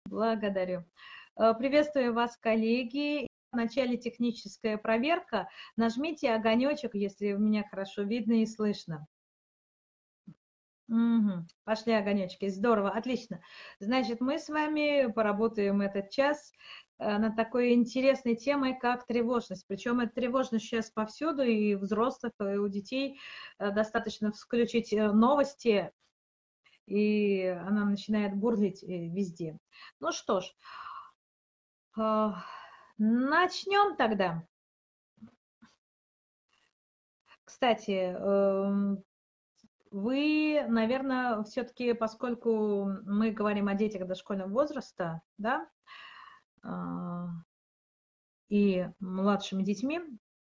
Благодарю. Приветствую вас, коллеги. В начале техническая проверка. Нажмите огонечек, если меня хорошо видно и слышно. Мгм. Пошли огонечки. Здорово, отлично. Значит, мы с вами поработаем этот час над такой интересной темой, как тревожность. Причем эта тревожность сейчас повсюду, и у взрослых, и у детей. Достаточно включить новости, и она начинает бурлить везде. Ну что ж, начнем тогда. Кстати, вы, наверное, все-таки, поскольку мы говорим о детях дошкольного возраста, да, и младшими детьми,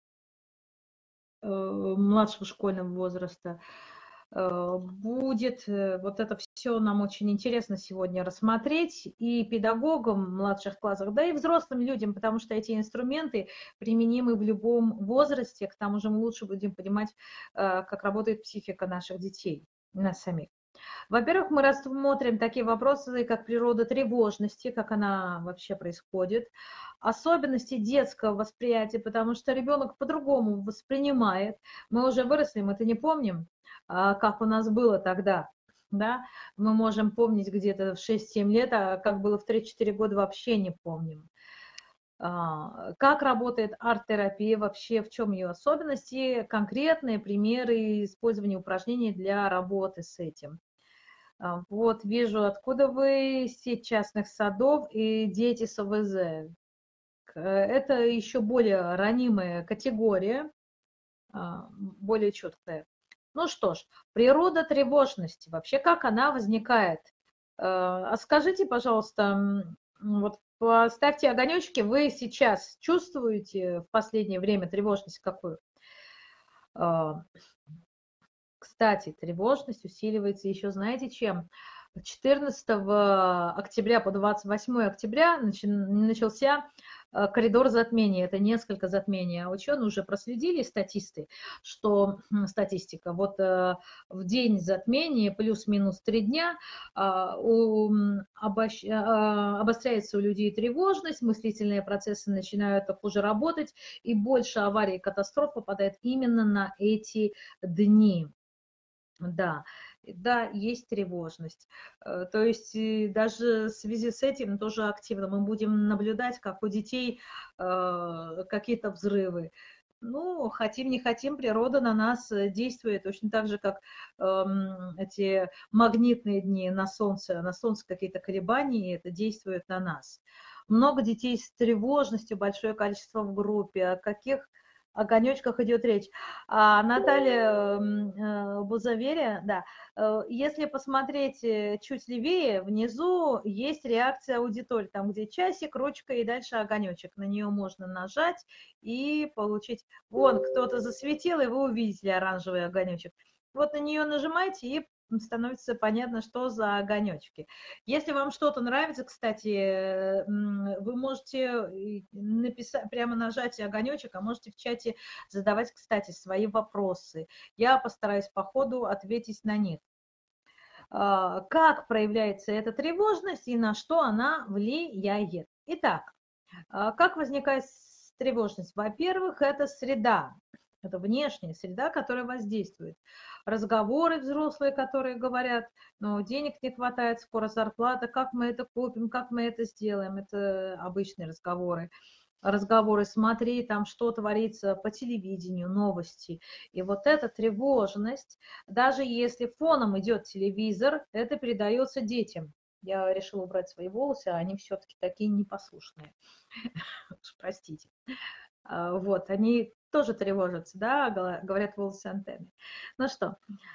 младшего школьного возраста, будет вот это все нам очень интересно сегодня рассмотреть и педагогам в младших классах, да и взрослым людям, потому что эти инструменты применимы в любом возрасте, к тому же мы лучше будем понимать, как работает психика наших детей, нас самих. Во-первых, мы рассмотрим такие вопросы, как природа тревожности, как она вообще происходит, особенности детского восприятия, потому что ребенок по-другому воспринимает. Мы уже выросли, мы это не помним, как у нас было тогда. Да? Мы можем помнить где-то в 6-7 лет, а как было в 3-4 года, вообще не помним. Как работает арт-терапия вообще, в чем ее особенности, конкретные примеры использования упражнений для работы с этим. Вот, вижу, откуда вы, сеть частных садов и дети с ОВЗ. Это еще более ранимая категория, более четкая. Ну что ж, природа тревожности, вообще как она возникает? А скажите, пожалуйста, вот поставьте огонечки, вы сейчас чувствуете в последнее время тревожность какую? Кстати, тревожность усиливается еще, знаете, чем? 14 октября по 28 октября начался коридор затмений. Это несколько затмений. А ученые уже проследили, статисты, что статистика, вот в день затмения плюс-минус 3 дня обостряется у людей тревожность, мыслительные процессы начинают хуже работать, и больше аварий и катастроф попадает именно на эти дни. Да, да, есть тревожность. То есть даже в связи с этим тоже активно мы будем наблюдать, как у детей какие-то взрывы. Ну, хотим, не хотим, природа на нас действует точно так же, как эти магнитные дни на Солнце какие-то колебания, и это действует на нас. Много детей с тревожностью, большое количество в группе. О каких огонечках идет речь? Наталья Бузаверия, да. Если посмотреть чуть левее, внизу есть реакция аудитории, там где часик, ручка и дальше огонечек. На нее можно нажать и получить. Вон, кто-то засветил, и вы увидите оранжевый огонечек. Вот на нее нажимайте, и становится понятно, что за огонечки. Если вам что-то нравится, кстати, вы можете написать, прямо нажать огонечек, а можете в чате задавать, кстати, свои вопросы. Я постараюсь по ходу ответить на них. Как проявляется эта тревожность и на что она влияет? Итак, как возникает тревожность? Во-первых, это среда. Это внешняя среда, которая воздействует. Разговоры взрослые, которые говорят, ну, денег не хватает, скоро зарплата, как мы это купим, как мы это сделаем. Это обычные разговоры. Разговоры, смотри, там что творится по телевидению, новости. И вот эта тревожность, даже если фоном идет телевизор, это передается детям. Я решила убрать свои волосы, а они все-таки такие непослушные. Простите. Вот, они тоже тревожатся, да, говорят волосы антенны. Ну что,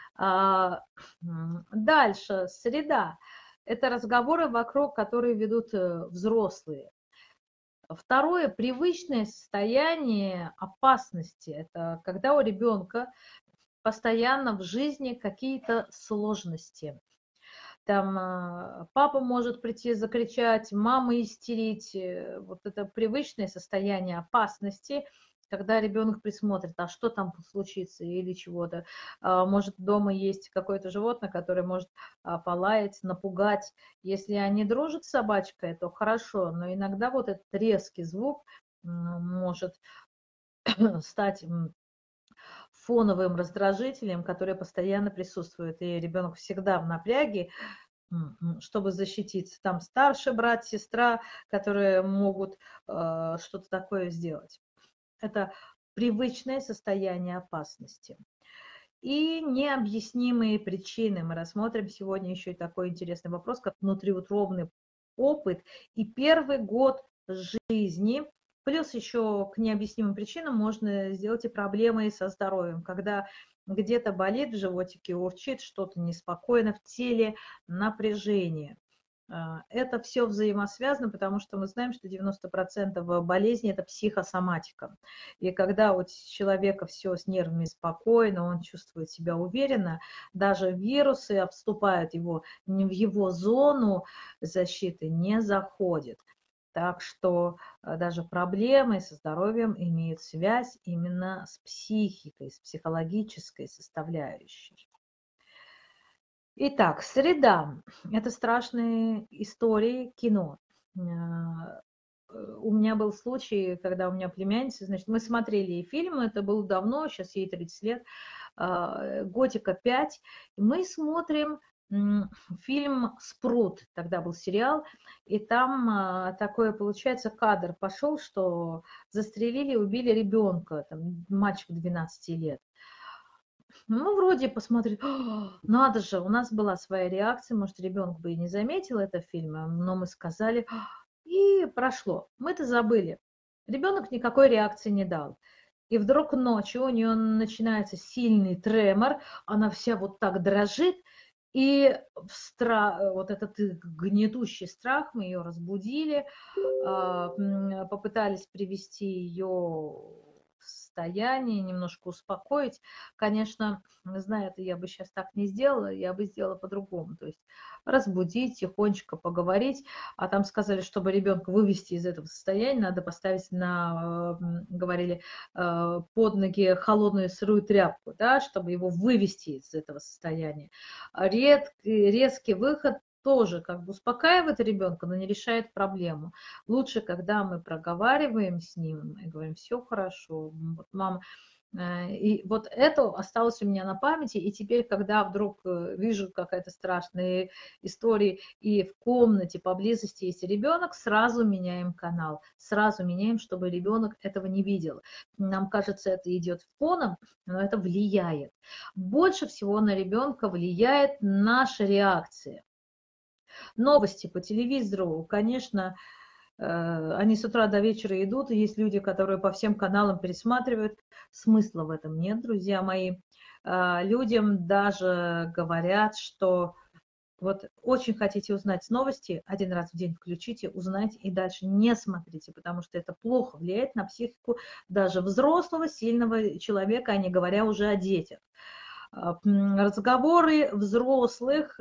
дальше, среда. Это разговоры вокруг, которые ведут взрослые. Второе, привычное состояние опасности. Это когда у ребенка постоянно в жизни какие-то сложности. Там папа может прийти закричать, мама истерить. Вот это привычное состояние опасности, когда ребенок присмотрит, а что там случится или чего-то. Может, дома есть какое-то животное, которое может полаять, напугать. Если они дружат с собачкой, то хорошо, но иногда вот этот резкий звук может стать фоновым раздражителем, который постоянно присутствует, и ребенок всегда в напряге, чтобы защититься. Там старший брат, сестра, которые могут что-то такое сделать. Это привычное состояние опасности. И необъяснимые причины. Мы рассмотрим сегодня еще и такой интересный вопрос, как внутриутробный опыт и первый год жизни. Плюс еще к необъяснимым причинам можно сделать и проблемы со здоровьем, когда где-то болит в животике, урчит, что-то неспокойно в теле, напряжение. Это все взаимосвязано, потому что мы знаем, что 90% болезней – это психосоматика. И когда у человека все с нервами спокойно, он чувствует себя уверенно, даже вирусы обступают его, в его зону защиты не заходят. Так что даже проблемы со здоровьем имеют связь именно с психикой, с психологической составляющей. Итак, среда. Это страшные истории кино. У меня был случай, когда у меня племянница, значит, мы смотрели фильм, это было давно, сейчас ей 30 лет, «Готика 5», и мы смотрим фильм «Спрут», тогда был сериал, и там такое, получается, кадр пошел, что застрелили и убили ребенка, там, мальчику 12 лет. Ну, вроде посмотрит, надо же, у нас была своя реакция, может, ребенок бы и не заметил это в фильме, но мы сказали, и прошло. Мы-то забыли. Ребенок никакой реакции не дал. И вдруг ночью у нее начинается сильный тремор, она вся вот так дрожит, и вот этот гнетущий страх, мы ее разбудили, попытались привести ее в состояние, немножко успокоить. Конечно, зная это, я бы сейчас так не сделала, я бы сделала по-другому. То есть разбудить, тихонечко поговорить. А там сказали, чтобы ребенка вывести из этого состояния, надо поставить говорили, под ноги холодную сырую тряпку, да, чтобы его вывести из этого состояния. Резкий выход тоже как бы успокаивает ребенка, но не решает проблему. Лучше, когда мы проговариваем с ним и говорим, все хорошо, вот мама. И вот это осталось у меня на памяти, и теперь, когда вдруг вижу какая-то страшная история, и в комнате поблизости есть ребенок, сразу меняем канал, сразу меняем, чтобы ребенок этого не видел. Нам кажется, это идет фоном, но это влияет. Больше всего на ребенка влияет наша реакция. Новости по телевизору, конечно, они с утра до вечера идут, и есть люди, которые по всем каналам пересматривают. Смысла в этом нет, друзья мои. Людям даже говорят, что вот очень хотите узнать новости, один раз в день включите, узнайте и дальше не смотрите, потому что это плохо влияет на психику даже взрослого, сильного человека, а не говоря уже о детях. Разговоры взрослых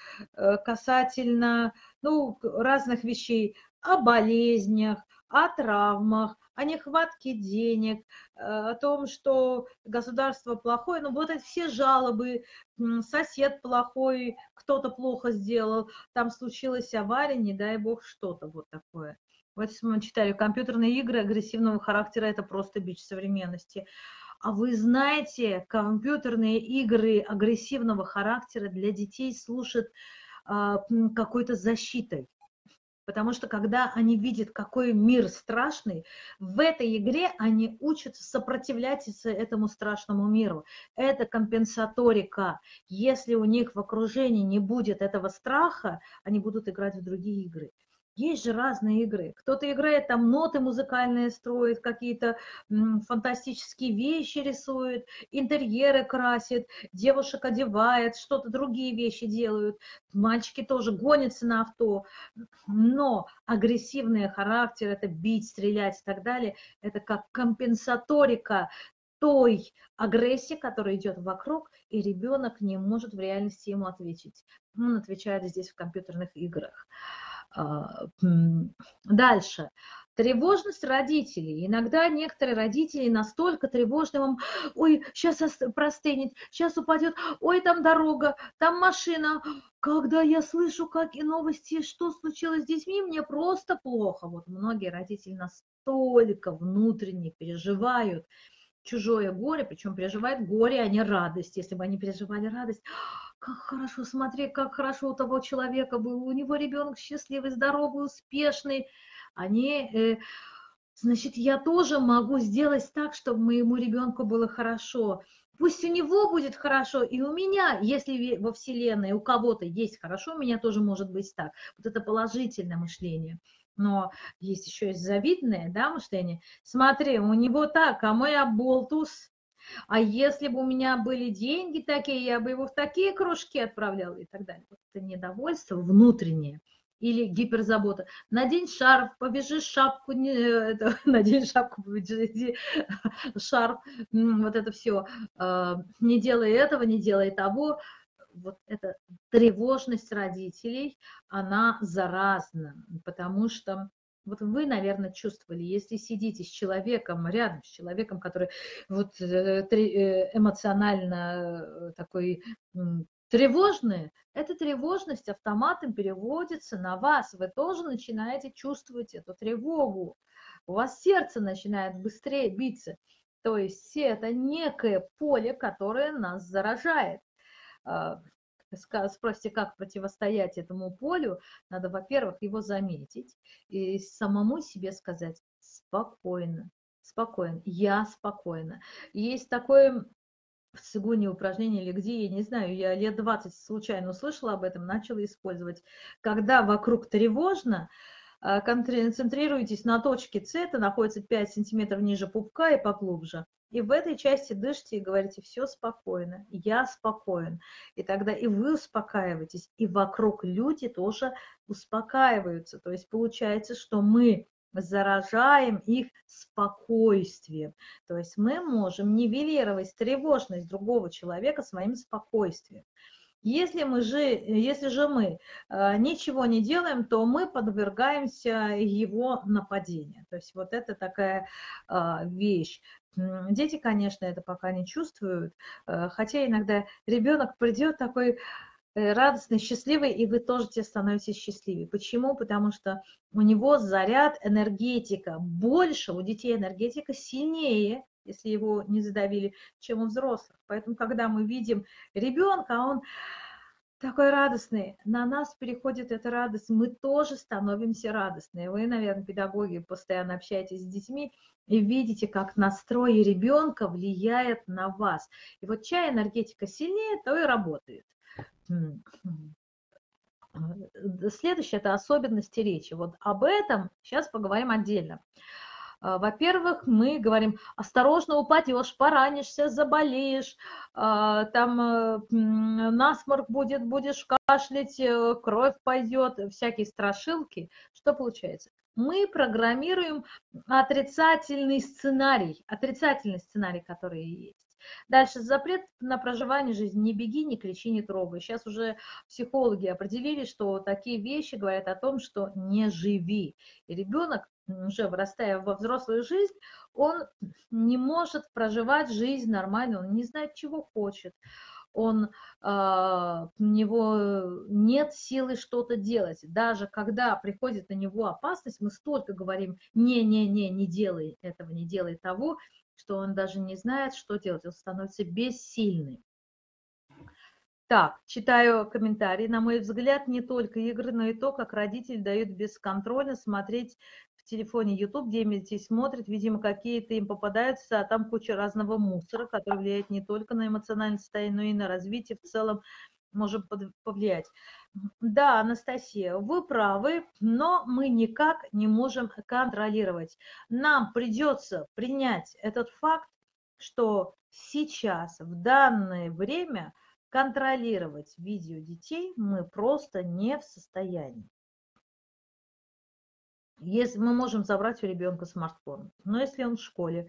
касательно разных вещей, о болезнях, о травмах, о нехватке денег, о том, что государство плохое. Ну, вот эти все жалобы, сосед плохой, кто-то плохо сделал, там случилась авария, не дай бог что-то вот такое. Вот мы читали, компьютерные игры агрессивного характера – это просто бич современности. А вы знаете, компьютерные игры агрессивного характера для детей служат какой-то защитой. Потому что когда они видят, какой мир страшный, в этой игре они учатся сопротивляться этому страшному миру. Это компенсаторика. Если у них в окружении не будет этого страха, они будут играть в другие игры. Есть же разные игры. Кто-то играет, там ноты музыкальные строит, какие-то фантастические вещи рисует, интерьеры красит, девушек одевает, что-то другие вещи делают. Мальчики тоже гонятся на авто. Но агрессивный характер, это бить, стрелять и так далее, это как компенсаторика той агрессии, которая идет вокруг, и ребенок не может в реальности ему ответить. Он отвечает здесь в компьютерных играх. Дальше. Тревожность родителей. Иногда некоторые родители настолько тревожны вам: ой, сейчас простынет, сейчас упадет, ой, там дорога, там машина. Когда я слышу как и новости, что случилось с детьми, мне просто плохо. Вот многие родители настолько внутренне переживают чужое горе, причем переживают горе, а не радость. Если бы они переживали радость: как хорошо, смотри, как хорошо у того человека был, у него ребенок счастливый, здоровый, успешный. Они, значит, я тоже могу сделать так, чтобы моему ребенку было хорошо. Пусть у него будет хорошо, и у меня, если во Вселенной у кого-то есть хорошо, у меня тоже может быть так. Вот это положительное мышление. Но есть еще и завидное, да, мышление. Смотри, у него так, а мой оболтус. А если бы у меня были деньги такие, я бы его в такие кружки отправляла и так далее. Вот это недовольство внутреннее или гиперзабота. Надень шарф, повяжи шапку, надень шапку, повяжи шарф, вот это все. Не делай этого, не делай того. Вот эта тревожность родителей, она заразна, потому что вот вы, наверное, чувствовали, если сидите с человеком, рядом с человеком, который вот эмоционально такой тревожный, эта тревожность автоматом переводится на вас. Вы тоже начинаете чувствовать эту тревогу. У вас сердце начинает быстрее биться. То есть это некое поле, которое нас заражает. Спросите, как противостоять этому полю, надо, во-первых, его заметить и самому себе сказать: спокойно, спокойно, я спокойно. Есть такое в цигуне упражнение или где, я не знаю, я лет 20 случайно услышала об этом, начала использовать. Когда вокруг тревожно, концентрируйтесь на точке С, это находится 5 сантиметров ниже пупка и поглубже. И в этой части дышите и говорите: все спокойно, я спокоен. И тогда и вы успокаиваетесь, и вокруг люди тоже успокаиваются. То есть получается, что мы заражаем их спокойствием. То есть мы можем нивелировать тревожность другого человека своим спокойствием. Если же мы ничего не делаем, то мы подвергаемся его нападению. То есть вот это такая вещь. Дети, конечно, это пока не чувствуют, хотя иногда ребенок придет такой радостный, счастливый, и вы тоже те становитесь счастливее. Почему? Потому что у него заряд, энергетика больше, у детей энергетика сильнее, если его не задавили, чем у взрослых. Поэтому, когда мы видим ребенка, он такой радостный, на нас переходит эта радость, мы тоже становимся радостные. Вы, наверное, педагоги, постоянно общаетесь с детьми и видите, как настрой ребенка влияет на вас. И вот чья энергетика сильнее, то и работает. Следующее – это особенности речи. Вот об этом сейчас поговорим отдельно. Во-первых, мы говорим: осторожно, упадешь, поранишься, заболеешь, там насморк будет, будешь кашлять, кровь пойдет, всякие страшилки. Что получается? Мы программируем отрицательный сценарий, который есть. Дальше: запрет на проживание жизни. Не беги, не кричи, не трогай. Сейчас уже психологи определили, что такие вещи говорят о том, что не живи. И ребенок, уже вырастая во взрослую жизнь, он не может проживать жизнь нормально, он не знает, чего хочет. У него нет силы что-то делать. Даже когда приходит на него опасность, мы столько говорим: не делай этого, не делай того, что он даже не знает, что делать, он становится бессильным. Так, читаю комментарии. На мой взгляд, не только игры, но и то, как родители дают бесконтрольно смотреть в телефоне YouTube, где дети смотрят, видимо, какие-то им попадаются, а там куча разного мусора, который влияет не только на эмоциональное состояние, но и на развитие в целом, может повлиять. Да, Анастасия, вы правы, но мы никак не можем контролировать. Нам придется принять этот факт, что сейчас, в данное время, контролировать видео детей мы просто не в состоянии. Если мы можем забрать у ребенка смартфон, но если он в школе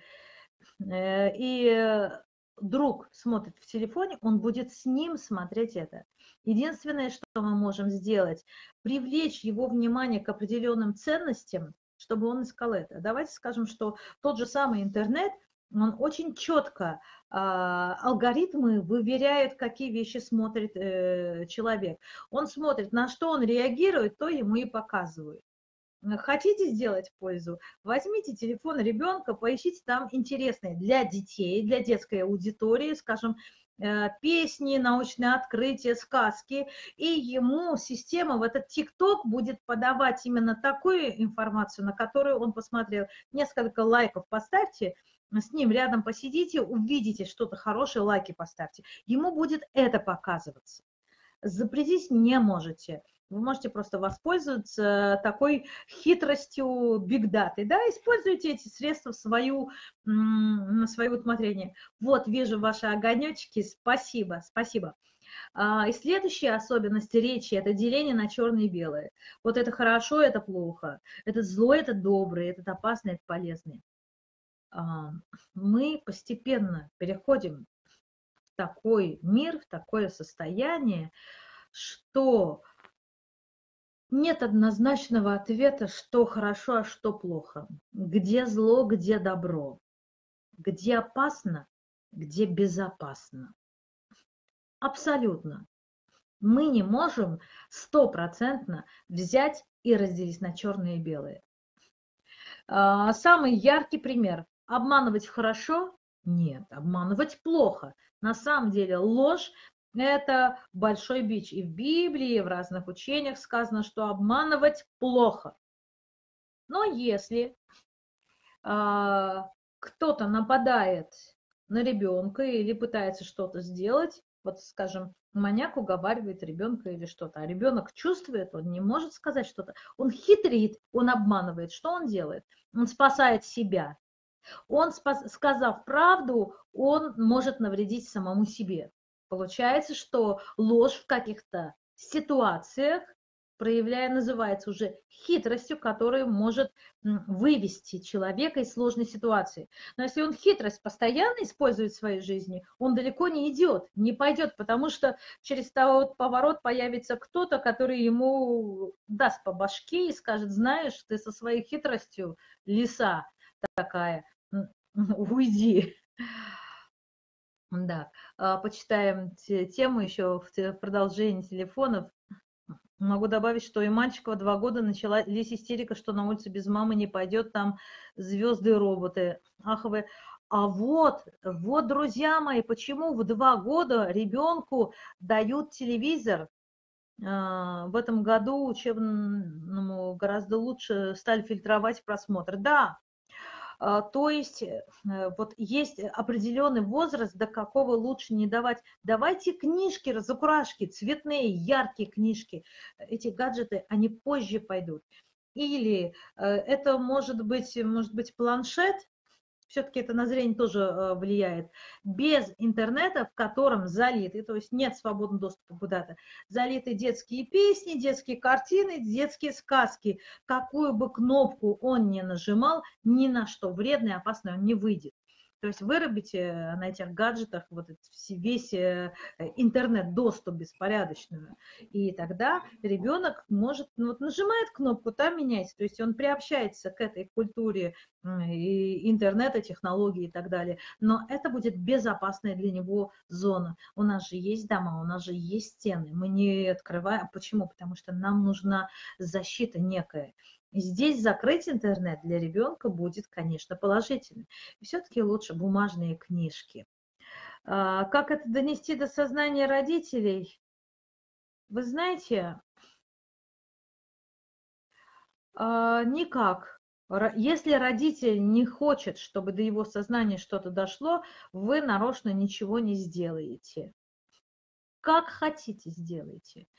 и друг смотрит в телефоне, он будет с ним смотреть это. Единственное, что мы можем сделать, привлечь его внимание к определенным ценностям, чтобы он искал это. Давайте скажем, что тот же самый интернет, он очень четко алгоритмы выверяют, какие вещи смотрит человек. Он смотрит, на что он реагирует, то ему и показывают. Хотите сделать пользу? Возьмите телефон ребенка, поищите там интересные для детей, для детской аудитории, скажем, песни, научные открытия, сказки, и ему система в этот ТикТок будет подавать именно такую информацию, на которую он посмотрел. Несколько лайков поставьте, с ним рядом посидите, увидите что-то хорошее, лайки поставьте. Ему будет это показываться. Запретить не можете. Вы можете просто воспользоваться такой хитростью бигдаты, да, используйте эти средства на свое усмотрение. Вот, вижу ваши огонечки, спасибо, спасибо. И следующая особенность речи – это деление на черное и белое. Вот это хорошо, это плохо, это зло, это доброе, это опасно, это полезное. Мы постепенно переходим в такой мир, в такое состояние, что нет однозначного ответа, что хорошо, а что плохо. Где зло, где добро. Где опасно, где безопасно. Абсолютно. Мы не можем стопроцентно взять и разделить на черное и белое. Самый яркий пример. Обманывать хорошо? Нет, обманывать плохо. На самом деле ложь – это большой бич. И в Библии, и в разных учениях сказано, что обманывать плохо. Но если кто-то нападает на ребенка или пытается что-то сделать, вот, скажем, маньяк уговаривает ребенка или что-то, а ребенок чувствует, он не может сказать что-то, он хитрит, он обманывает. Что он делает? Он спасает себя. Он, сказав правду, он может навредить самому себе. Получается, что ложь в каких-то ситуациях, проявляя, называется уже хитростью, которая может вывести человека из сложной ситуации. Но если он хитрость постоянно использует в своей жизни, он далеко не идет, не пойдет, потому что через того поворот появится кто-то, который ему даст по башке и скажет: знаешь, ты со своей хитростью, лиса такая, уйди. Да, почитаем тему еще в продолжении телефонов. Могу добавить, что и мальчика в 2 года началась истерика, что на улице без мамы не пойдет, там звезды и роботы. Ах вы. А вот, друзья мои, почему в 2 года ребенку дают телевизор? В этом году учебному гораздо лучше стали фильтровать просмотр. Да, то есть вот есть определенный возраст, до какого лучше не давать. Давайте книжки, разукрашки, цветные, яркие книжки. Эти гаджеты, они позже пойдут. Или это может быть планшет, все-таки это на зрение тоже влияет, без интернета, в котором залиты, то есть нет свободного доступа куда-то, залиты детские песни, детские картины, детские сказки. Какую бы кнопку он ни нажимал, ни на что вредное, опасное он не выйдет. То есть вырубите на этих гаджетах вот весь интернет-доступ беспорядочную. И тогда ребенок может, вот нажимает кнопку, там меняется. То есть он приобщается к этой культуре и интернета, технологий и так далее. Но это будет безопасная для него зона. У нас же есть дома, у нас же есть стены. Мы не открываем. Почему? Потому что нам нужна защита некая. И здесь закрыть интернет для ребенка будет, конечно, положительно. И все-таки лучше бумажные книжки. Как это донести до сознания родителей? Вы знаете, никак. Если родитель не хочет, чтобы до его сознания что-то дошло, вы нарочно ничего не сделаете. Как хотите, сделайте.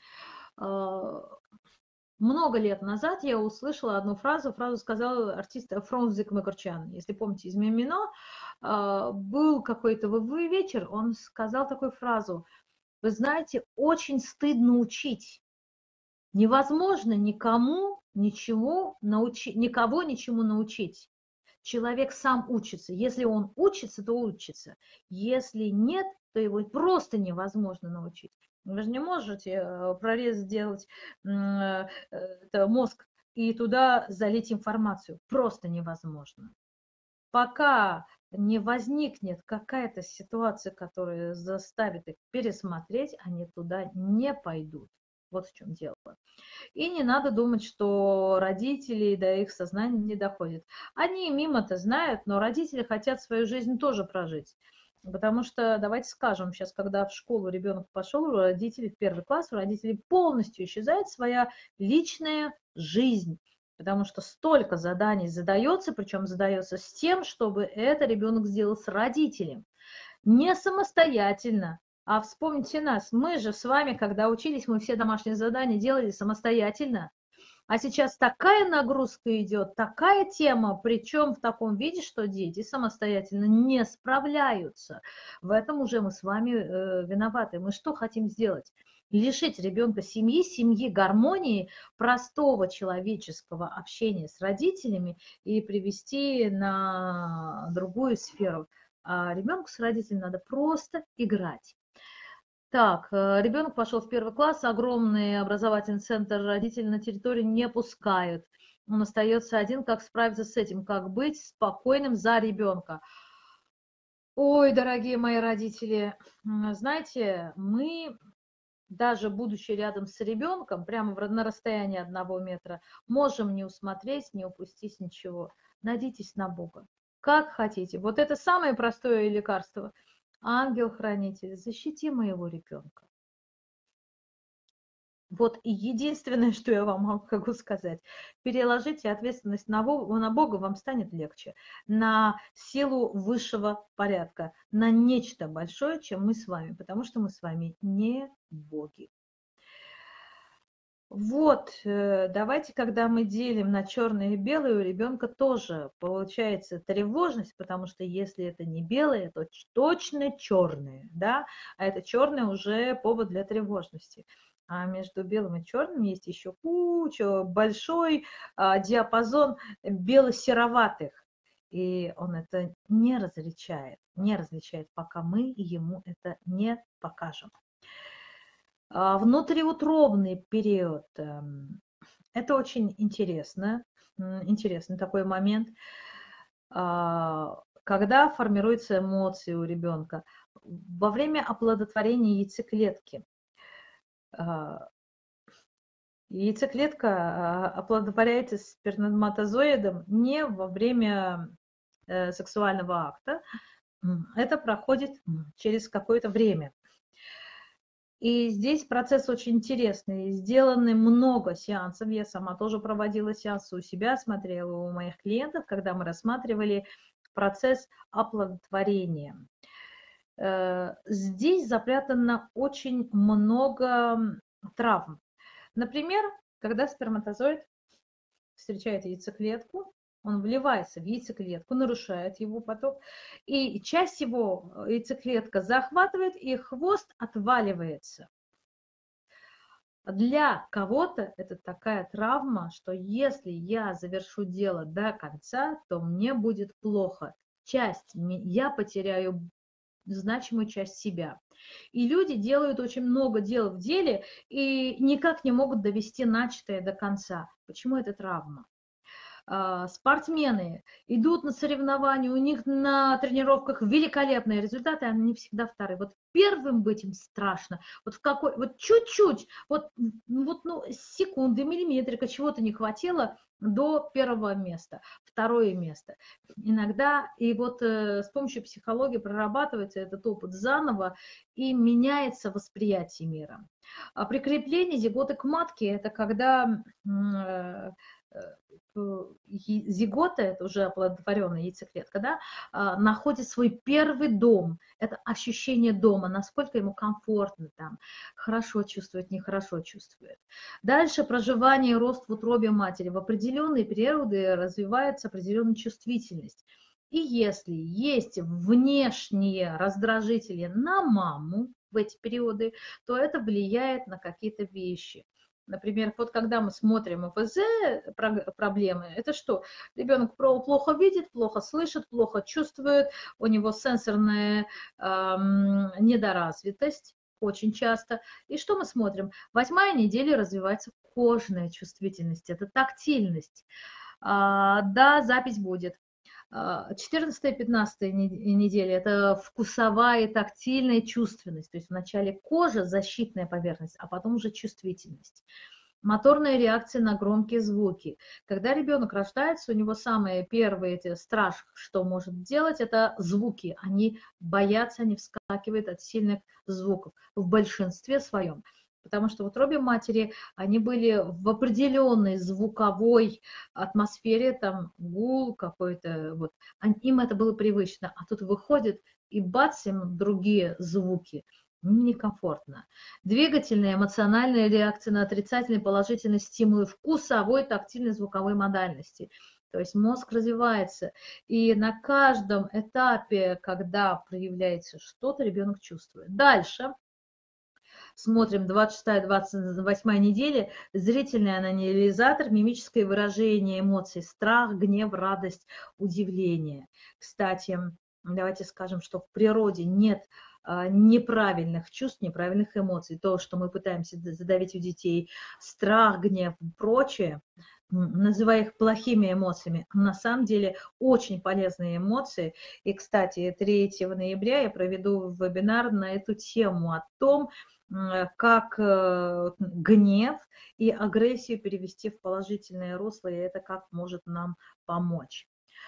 Много лет назад я услышала одну фразу сказал артист Фрунзик Макарчан. Если помните, из Мимино был какой-то вечер, он сказал такую фразу: вы знаете, очень стыдно учить. Невозможно никому ничего научить, никого ничему научить. Человек сам учится. Если он учится, то учится. Если нет, то его просто невозможно научить. Вы же не можете прорез сделать мозг и туда залить информацию. Просто невозможно. Пока не возникнет какая-то ситуация, которая заставит их пересмотреть, они туда не пойдут. Вот в чем дело. И не надо думать, что родители до их сознания не доходят. Они мимо-то знают, но родители хотят свою жизнь тоже прожить. Потому что, давайте скажем, сейчас, когда в школу ребенок пошел, у родителей в первый класс, у родителей полностью исчезает своя личная жизнь. Потому что столько заданий задается, причем задается с тем, чтобы это ребенок сделал с родителем. Не самостоятельно. А вспомните нас, мы же с вами, когда учились, мы все домашние задания делали самостоятельно. А сейчас такая нагрузка идет, такая тема, причем в таком виде, что дети самостоятельно не справляются. В этом уже мы с вами виноваты. Мы что хотим сделать? Лишить ребенка семьи гармонии, простого человеческого общения с родителями и привести на другую сферу. А ребенку с родителями надо просто играть. Так, ребенок пошел в первый класс, огромный образовательный центр, родители на территории не пускают. Он остается один, как справиться с этим, как быть спокойным за ребенка. Ой, дорогие мои родители, знаете, мы, даже будучи рядом с ребенком, прямо на расстоянии 1 метра, можем не усмотреть, не упустить ничего. Надейтесь на Бога. Как хотите. Вот это самое простое лекарство. Ангел-хранитель, защити моего ребенка. Вот и единственное, что я вам могу сказать, переложите ответственность на Бога, вам станет легче, на силу высшего порядка, на нечто большое, чем мы с вами, потому что мы с вами не боги. Вот, давайте, когда мы делим на черное и белое, у ребенка тоже получается тревожность, потому что если это не белое, то точно черное, да, а это черное уже повод для тревожности. А между белым и черным есть еще большой диапазон бело-сероватых. И он это не различает, пока мы ему это не покажем. Внутриутробный период. Это очень интересно, интересный такой момент, когда формируются эмоции у ребенка. Во время оплодотворения яйцеклетки. Яйцеклетка оплодотворяется сперматозоидом не во время сексуального акта. Это проходит через какое-то время. И здесь процесс очень интересный. Сделаны много сеансов. Я сама тоже проводила сеансы у себя, смотрела у моих клиентов, когда мы рассматривали процесс оплодотворения. Здесь запрятано очень много травм. Например, когда сперматозоид встречает яйцеклетку, он вливается в яйцеклетку, нарушает его поток, и часть его яйцеклетка захватывает, и хвост отваливается. Для кого-то это такая травма, что если я завершу дело до конца, то мне будет плохо. Я потеряю значимую часть себя. И люди делают очень много дел в деле и никак не могут довести начатое до конца. Почему это травма? Спортсмены идут на соревнования, у них на тренировках великолепные результаты, они не всегда вторые. Вот первым быть им страшно, вот чуть-чуть, секунды, миллиметрика чего-то не хватило до первого места, второе место. Иногда и вот с помощью психологии прорабатывается этот опыт заново и меняется восприятие мира. А прикрепление зиготы к матке – это когда зигота, это уже оплодотворенная яйцеклетка, да, находит свой первый дом. Это ощущение дома, насколько ему комфортно там, хорошо чувствует, нехорошо чувствует. Дальше проживание и рост в утробе матери. В определенные периоды развивается определенная чувствительность. И если есть внешние раздражители на маму в эти периоды, то это влияет на какие-то вещи. Например, вот когда мы смотрим ОФЗ проблемы, это что? Ребенок плохо видит, плохо слышит, плохо чувствует, у него сенсорная недоразвитость очень часто. И что мы смотрим? 8-я неделя развивается кожная чувствительность, это тактильность. Да, запись будет. 14-15 неделя – это вкусовая, тактильная чувственность. То есть вначале кожа, защитная поверхность, а потом уже чувствительность. Моторная реакция на громкие звуки. Когда ребенок рождается, у него самый первый страх, что может делать, это звуки. Они боятся, они вскакивают от сильных звуков в большинстве своем. Потому что в утробе матери они были в определенной звуковой атмосфере, там гул какой-то, вот. Им это было привычно, а тут выходит и бац, им другие звуки. Некомфортно. Двигательная, эмоциональная реакция на отрицательные, положительные стимулы вкусовой, тактильной, звуковой модальности. То есть мозг развивается, и на каждом этапе, когда проявляется что-то, ребенок чувствует. Дальше смотрим 26-28 недели, зрительный анализатор, мимическое выражение эмоций, страх, гнев, радость, удивление. Кстати, давайте скажем, что в природе нет неправильных чувств, неправильных эмоций. То, что мы пытаемся задавить у детей, страх, гнев и прочее, называя их плохими эмоциями, на самом деле очень полезные эмоции. И, кстати, 3 ноября я проведу вебинар на эту тему о том, как гнев и агрессию перевести в положительное русло, и это как может нам помочь.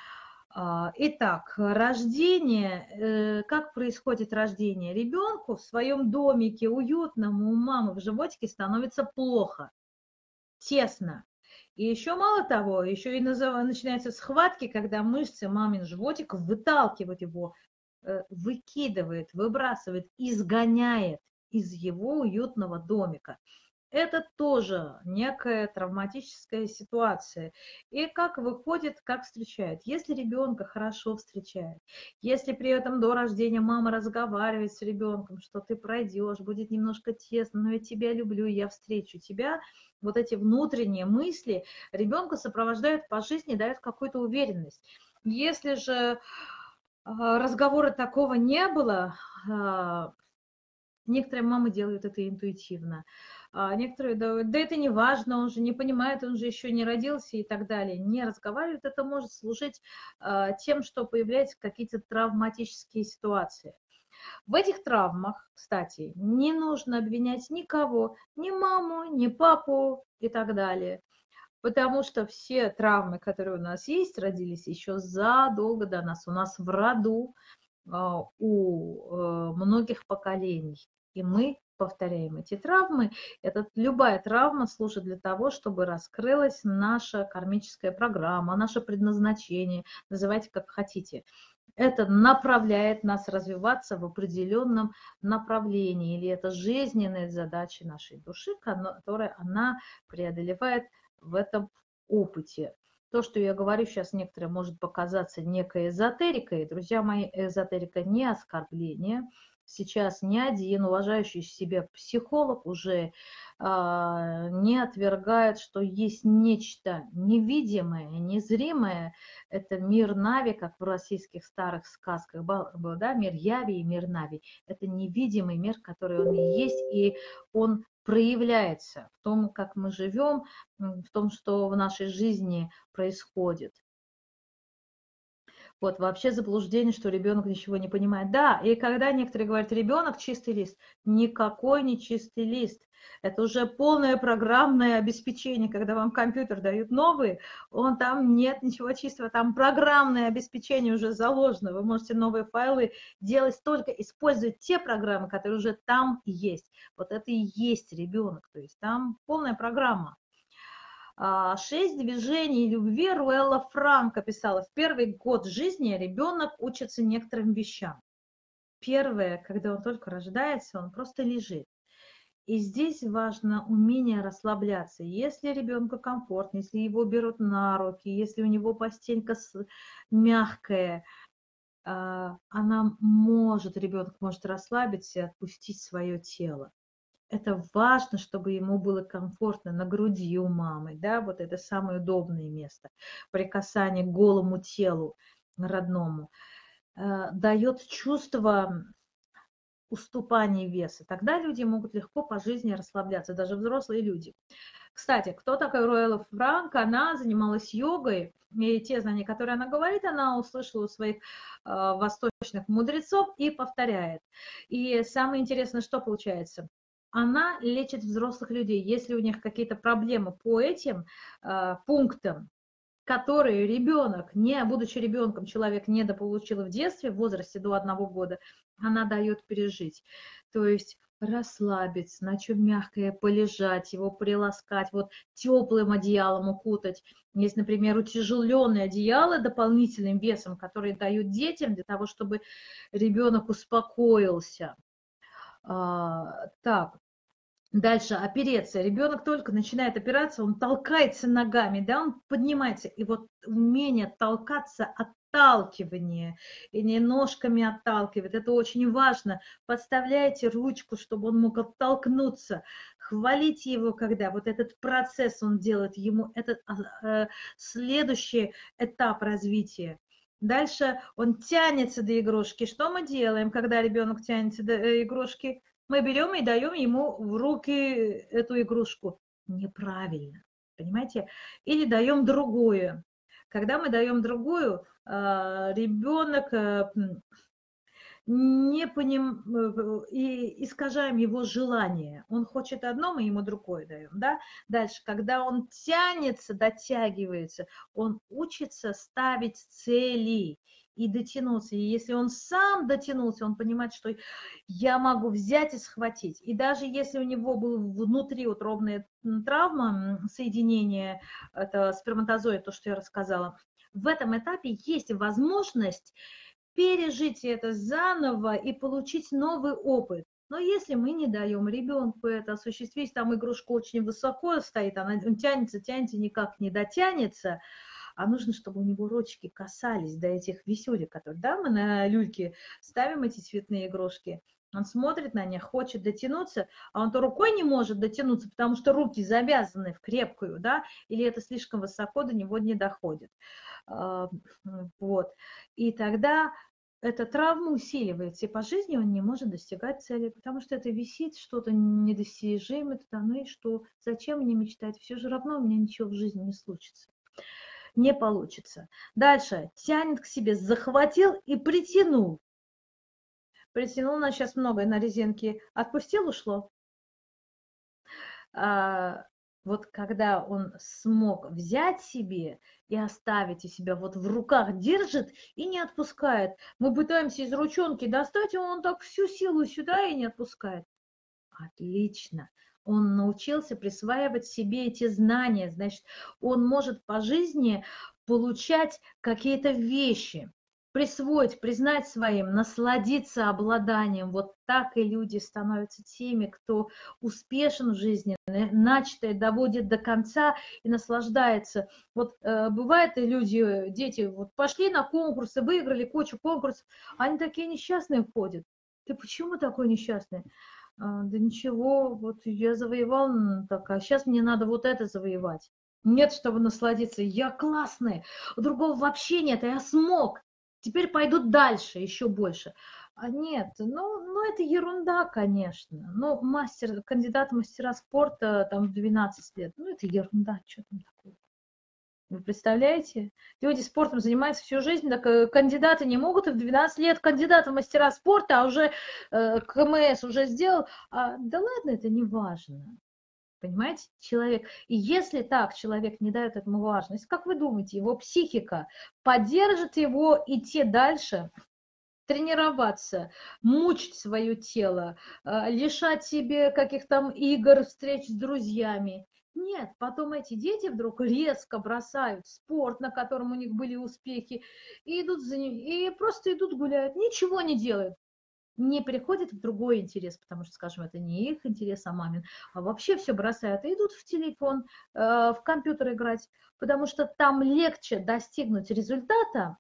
Итак, рождение, как происходит рождение? Ребенку в своем домике уютном у мамы в животике становится плохо, тесно. И еще мало того, еще и начинаются схватки, когда мышцы мамин животик выталкивают его, выкидывает, выбрасывает, изгоняет из его уютного домика. Это тоже некая травматическая ситуация. И как выходит, как встречает. Если ребенка хорошо встречает, если при этом до рождения мама разговаривает с ребенком, что ты пройдешь, будет немножко тесно, но я тебя люблю, я встречу тебя, вот эти внутренние мысли ребенка сопровождают по жизни, дают какую-то уверенность. Если же разговора такого не было, некоторые мамы делают это интуитивно, некоторые, да это не важно, он же не понимает, он же еще не родился и так далее. Не разговаривают, это может служить тем, что появляются какие-то травматические ситуации. В этих травмах, кстати, не нужно обвинять никого, ни маму, ни папу и так далее. Потому что все травмы, которые у нас есть, родились еще задолго до нас. У нас в роду у многих поколений. И мы повторяем эти травмы. Любая травма служит для того, чтобы раскрылась наша кармическая программа, наше предназначение, называйте как хотите. Это направляет нас развиваться в определенном направлении, или это жизненная задача нашей души, которую она преодолевает в этом опыте. То, что я говорю сейчас, некоторым может показаться некой эзотерикой. Друзья мои, эзотерика не оскорбление. Сейчас ни один уважающий себя психолог уже не отвергает, что есть нечто невидимое, незримое. Это мир Нави, как в российских старых сказках был, да, мир Яви и мир Нави. Это невидимый мир, который он и есть, и он проявляется в том, как мы живем, в том, что в нашей жизни происходит. Вот вообще заблуждение, что ребенок ничего не понимает. Да, и когда некоторые говорят, ребенок чистый лист, никакой не чистый лист. Это уже полное программное обеспечение, когда вам компьютер дают новый, там нет ничего чистого, там программное обеспечение уже заложено. Вы можете новые файлы делать только, используя те программы, которые уже там есть. Вот это и есть ребенок, то есть там полная программа. 6 движений любви Руэлла Франко писала. В первый год жизни ребенок учится некоторым вещам. Первое, когда он только рождается, он просто лежит. И здесь важно умение расслабляться. Если ребенку комфортно, если его берут на руки, если у него постелька мягкая, ребенок может расслабиться и отпустить свое тело. Это важно, чтобы ему было комфортно на груди у мамы, да, вот это самое удобное место. Прикасание к голому телу родному дает чувство уступания веса. Тогда люди могут легко по жизни расслабляться, даже взрослые люди. Кстати, кто такой Роэла Франк? Она занималась йогой, и те знания, которые она говорит, она услышала у своих восточных мудрецов и повторяет. И самое интересное, что получается? Она лечит взрослых людей, если у них какие-то проблемы по этим пунктам, которые ребенок, не будучи ребенком, человек недополучил в детстве, в возрасте до 1 года, она дает пережить. То есть расслабиться, на чем мягкое полежать, его приласкать, вот теплым одеялом укутать. Есть, например, утяжеленные одеяла дополнительным весом, которые дают детям для того, чтобы ребенок успокоился. Так, дальше опереться. Ребенок только начинает опираться, он толкается ногами, да, он поднимается. И вот умение толкаться, отталкивание, и не ножками отталкивает, это очень важно. Подставляйте ручку, чтобы он мог оттолкнуться. Хвалите его, когда вот этот процесс он делает, ему это следующий этап развития. Дальше он тянется до игрушки. Что мы делаем, когда ребенок тянется до игрушки? Мы берем и даем ему в руки эту игрушку. Неправильно, понимаете? Или даем другую. Когда мы даем другую, ребенок не и искажаем его желание. Он хочет одно, мы ему другое даем. Да? Дальше, когда он тянется, дотягивается, он учится ставить цели и дотянуться. И если он сам дотянулся, он понимает, что я могу взять и схватить. И даже если у него был внутри утробная травма, соединение, это сперматозоид, то, что я рассказала, в этом этапе есть возможность пережить это заново и получить новый опыт. Но если мы не даем ребенку это осуществить, там игрушка очень высоко стоит, он тянется, никак не дотянется, а нужно, чтобы у него ручки касались до этих висюлек, которые, да, мы на люльке ставим эти цветные игрушки, он смотрит на них, хочет дотянуться, а он то рукой не может дотянуться, потому что руки завязаны в крепкую, да, или это слишком высоко, до него не доходит. Вот. И тогда эта травма усиливается, и по жизни он не может достигать цели, потому что это висит, что-то недостижимое, ну и что, зачем мне мечтать, все же равно у меня ничего в жизни не случится. Не получится. Дальше. Тянет к себе, захватил и притянул. Притянул, на сейчас много на резинке. Отпустил, ушло. Вот когда он смог взять себе и оставить у себя, вот в руках держит и не отпускает. Мы пытаемся из ручонки достать, и он так всю силу сюда и не отпускает. Отлично. Он научился присваивать себе эти знания, значит, он может по жизни получать какие-то вещи, присвоить, признать своим, насладиться обладанием. Вот так и люди становятся теми, кто успешен в жизни, начатое доводит до конца и наслаждается. Вот бывает, и люди, дети, вот пошли на конкурсы, выиграли кучу конкурсов, они такие несчастные ходят. Ты почему такой несчастный? Да ничего, вот я завоевал, так, а сейчас мне надо вот это завоевать. Нет, чтобы насладиться. Я классный, другого вообще нет, а я смог. Теперь пойду дальше, еще больше. А нет, ну это ерунда, конечно. Ну, кандидат в мастера спорта там в 12 лет, ну это ерунда, что там такое. Вы представляете? Люди спортом занимаются всю жизнь, так кандидаты не могут, и в 12 лет кандидаты в мастера спорта, а уже КМС уже сделал. Да ладно, это не важно. Понимаете, человек. И если так человек не дает этому важность, как вы думаете, его психика поддержит его идти дальше, тренироваться, мучить свое тело, лишать себе каких-то игр, встреч с друзьями? Нет, потом эти дети вдруг резко бросают спорт, на котором у них были успехи, и идут за ним, и просто идут гуляют, ничего не делают. Не переходят в другой интерес, потому что, скажем, это не их интерес, а мамин, а вообще все бросают и идут в телефон, в компьютер играть, потому что там легче достигнуть результата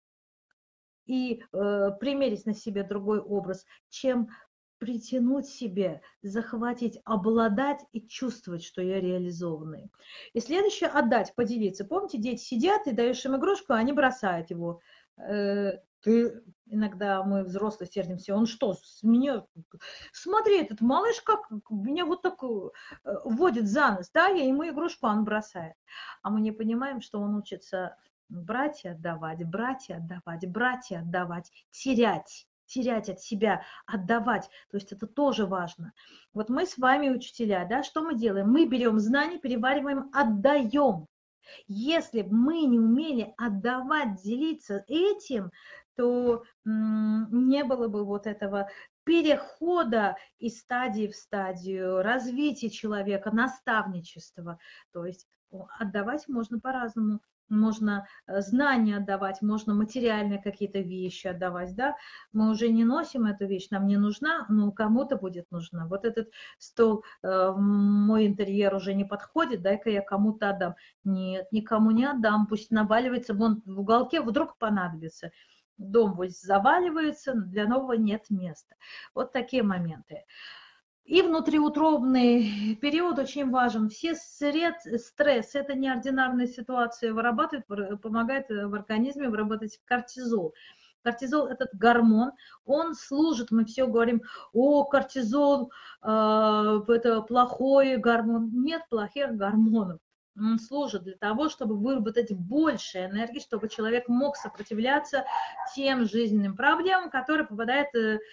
и примерить на себя другой образ, чем притянуть себе, захватить, обладать и чувствовать, что я реализованный. И следующее – отдать, поделиться. Помните, дети сидят, и даешь им игрушку, а они бросают его. Ты Иногда мы, взрослые, сердимся. Он что, с меня... Смотри, этот малыш как меня вот так водит за нос, да, я ему игрушку, он бросает. А мы не понимаем, что он учится брать и отдавать, брать и отдавать, брать и отдавать, терять от себя, отдавать. То есть это тоже важно. Вот мы с вами учителя, да, что мы делаем? Мы берем знания, перевариваем, отдаем. Если бы мы не умели отдавать, делиться этим, то не было бы вот этого перехода из стадии в стадию, развития человека, наставничества. То есть отдавать можно по-разному. Можно знания отдавать, можно материальные какие-то вещи отдавать, да. Мы уже не носим эту вещь, нам не нужна, но кому-то будет нужна. Вот этот стол, мой интерьер уже не подходит, дай-ка я кому-то отдам. Нет, никому не отдам, пусть наваливается, вон в уголке вдруг понадобится. Дом вот заваливается, для нового нет места. Вот такие моменты. И внутриутробный период очень важен. Все стресс, это неординарная ситуация, вырабатывает, помогает в организме выработать кортизол. Кортизол – этот гормон, он служит, мы все говорим, о, кортизол, это плохой гормон. Нет плохих гормонов. Он служит для того, чтобы выработать больше энергии, чтобы человек мог сопротивляться тем жизненным проблемам, которые попадают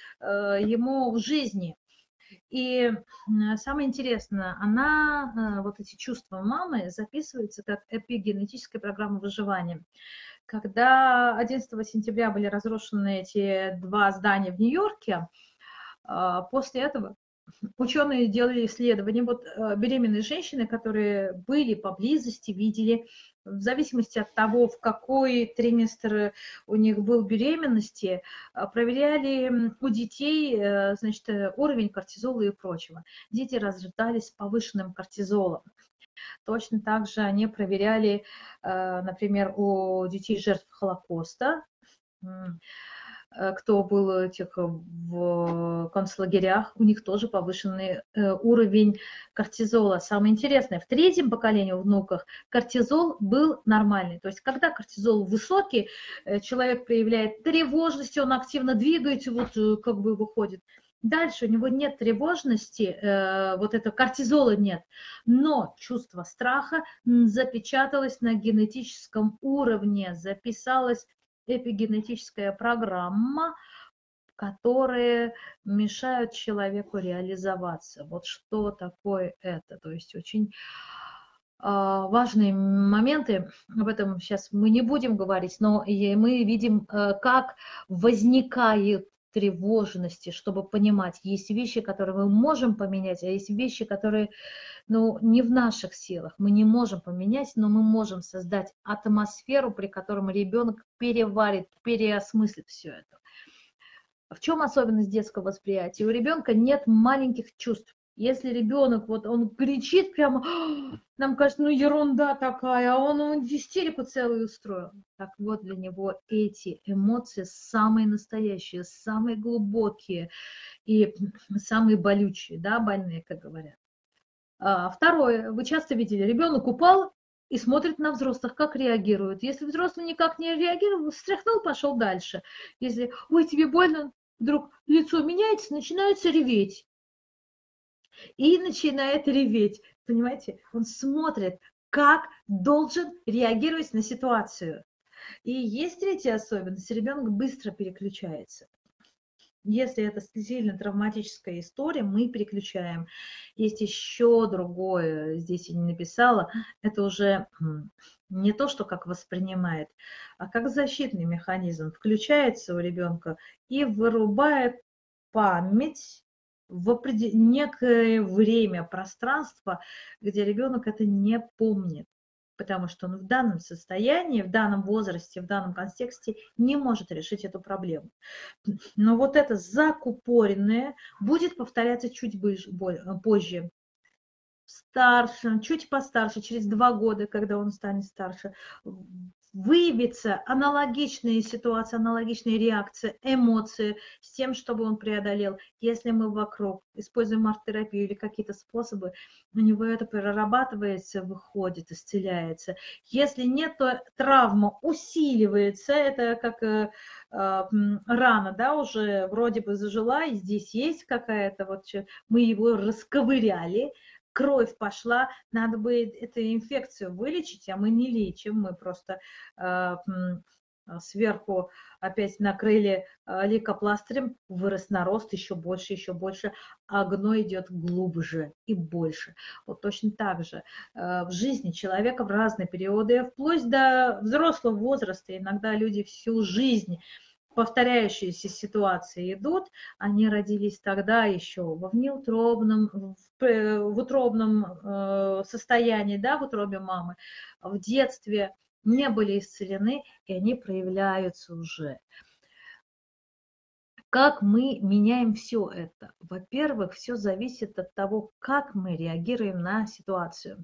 ему в жизни. И самое интересное, вот эти чувства мамы записываются как эпигенетическая программа выживания. Когда 11 сентября были разрушены эти 2 здания в Нью-Йорке, после этого ученые делали исследования. Вот беременные женщины, которые были поблизости, видели, в зависимости от того, в какой триместр у них был беременности, проверяли у детей, значит, уровень кортизола и прочего. Дети рождались с повышенным кортизолом. Точно так же они проверяли, например, у детей жертв Холокоста, кто был в концлагерях, у них тоже повышенный уровень кортизола. Самое интересное, в 3-м поколении, у внуках, кортизол был нормальный. То есть, когда кортизол высокий, человек проявляет тревожность, он активно двигается, вот как бы выходит. Дальше у него нет тревожности, вот этого кортизола нет, но чувство страха запечаталось на генетическом уровне, записалось эпигенетическая программа, которые мешают человеку реализоваться. Вот что такое это? То есть очень важные моменты, об этом сейчас мы не будем говорить, но мы видим, как возникает тревожности, чтобы понимать, есть вещи, которые мы можем поменять, а есть вещи, которые не в наших силах. Мы не можем поменять, но мы можем создать атмосферу, при которой ребенок переварит, переосмыслит все это. В чем особенность детского восприятия? У ребенка нет маленьких чувств. Если ребенок, вот он кричит прямо, нам кажется, ерунда такая, а он истерику целую устроил. Так вот, для него эти эмоции самые настоящие, самые глубокие и самые болючие, да, больные, как говорят. Второе, вы часто видели, ребенок упал и смотрит на взрослых, как реагирует. Если взрослый никак не реагировал, встряхнул, пошел дальше. Если, ой, тебе больно, вдруг лицо меняется, начинается реветь. И начинает реветь. Понимаете, он смотрит, как должен реагировать на ситуацию. И есть третья особенность, ребенок быстро переключается. Если это сильно травматическая история, мы переключаем. Есть еще другое, здесь я не написала, это уже не то, что как воспринимает, а как защитный механизм. Включается у ребенка и вырубает память в некое время, пространство, где ребенок это не помнит. Потому что он в данном состоянии, в данном возрасте, в данном контексте не может решить эту проблему. Но вот это закупоренное будет повторяться чуть позже. Старше, чуть постарше, через 2 года, когда он станет старше, выявится аналогичные ситуации, аналогичные реакции, эмоции с тем, чтобы он преодолел. Если мы вокруг используем арт-терапию или какие-то способы, у него это прорабатывается, выходит, исцеляется. Если нет, то травма усиливается, это как рана, да, уже вроде бы зажила, и здесь есть какая-то, вот мы его расковыряли, кровь пошла, надо бы эту инфекцию вылечить, а мы не лечим, мы просто сверху опять накрыли лейкопластырем, вырос нарост еще больше, а гной идет глубже и больше. Вот точно так же в жизни человека в разные периоды, вплоть до взрослого возраста, иногда люди всю жизнь повторяющиеся ситуации идут, они родились тогда еще во внеутробном, в утробном состоянии, да, в утробе мамы, в детстве не были исцелены, и они проявляются уже. Как мы меняем все это? Во-первых, все зависит от того, как мы реагируем на ситуацию.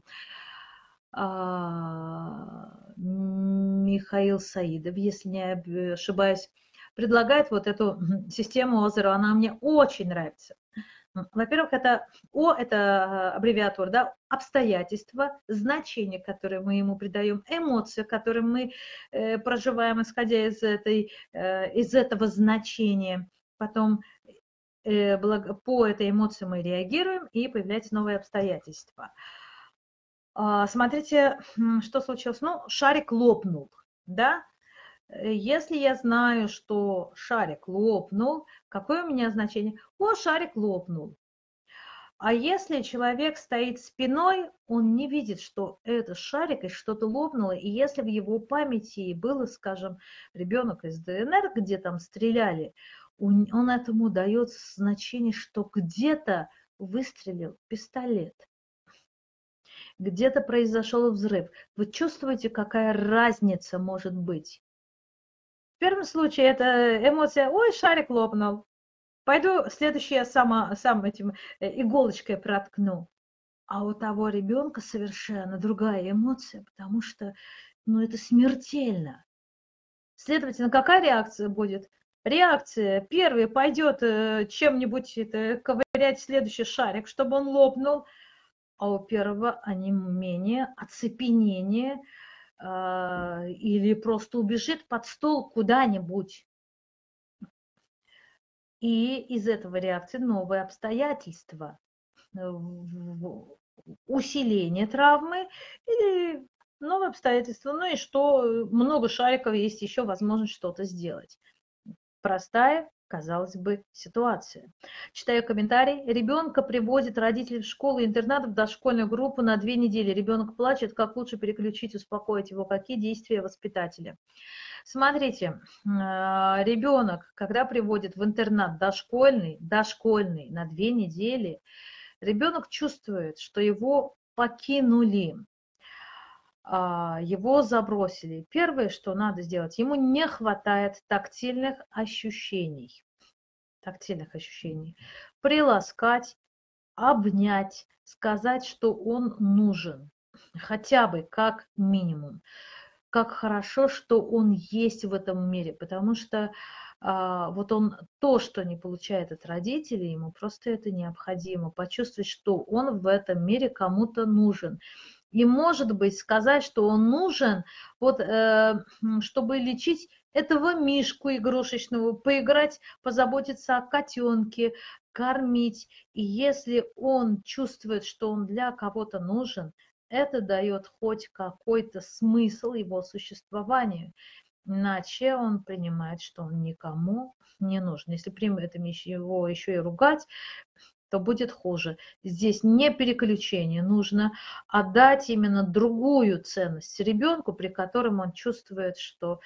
Михаил Саидов, если не ошибаюсь, предлагает вот эту систему озера, она мне очень нравится. Во-первых, это это аббревиатура, да, обстоятельства, значения, которые мы ему придаем, эмоции, которые мы проживаем, исходя из этого значения. Потом по этой эмоции мы реагируем, и появляются новые обстоятельства. Смотрите, что случилось. Ну, шарик лопнул, да? Если я знаю, что шарик лопнул, какое у меня значение? О, шарик лопнул. А если человек стоит спиной, он не видит, что это шарик и что-то лопнуло. И если в его памяти было, скажем, ребенок из ДНР, где там стреляли, он этому дает значение, что где-то выстрелил пистолет, где-то произошел взрыв. Вы чувствуете, какая разница может быть? В первом случае это эмоция, ой, шарик лопнул. Пойду следующее сам этим иголочкой проткну. А у того ребенка совершенно другая эмоция, потому что, ну, это смертельно. Следовательно, какая реакция будет? Реакция. Первый пойдет чем-нибудь ковырять следующий шарик, чтобы он лопнул. А у первого онемение, оцепенение или просто убежит под стол куда-нибудь. И из этого реакции новые обстоятельства, усиление травмы или новые обстоятельства. Ну и что, много шариков, есть еще возможность что-то сделать. Простая, казалось бы, ситуация. Читаю комментарий. Ребенка приводит родители в школу-интернат, в дошкольную группу на 2 недели. Ребенок плачет, как лучше переключить, успокоить его, какие действия воспитателя. Смотрите, ребенок, когда приводит в интернат дошкольный на 2 недели, ребенок чувствует, что его покинули, его забросили. Первое, что надо сделать, ему не хватает тактильных ощущений. Приласкать, обнять, сказать, что он нужен, хотя бы как минимум. Как хорошо, что он есть в этом мире, потому что вот он то, что не получает от родителей, ему просто это необходимо, почувствовать, что он в этом мире кому-то нужен. И, может быть, сказать, что он нужен, вот, чтобы лечить этого мишку игрушечного, поиграть, позаботиться о котенке, кормить. И если он чувствует, что он для кого-то нужен, это дает хоть какой-то смысл его существованию. Иначе он принимает, что он никому не нужен. Если примет его еще и ругать, то будет хуже. Здесь не переключение, нужно отдать именно другую ценность ребенку, при котором он чувствует, что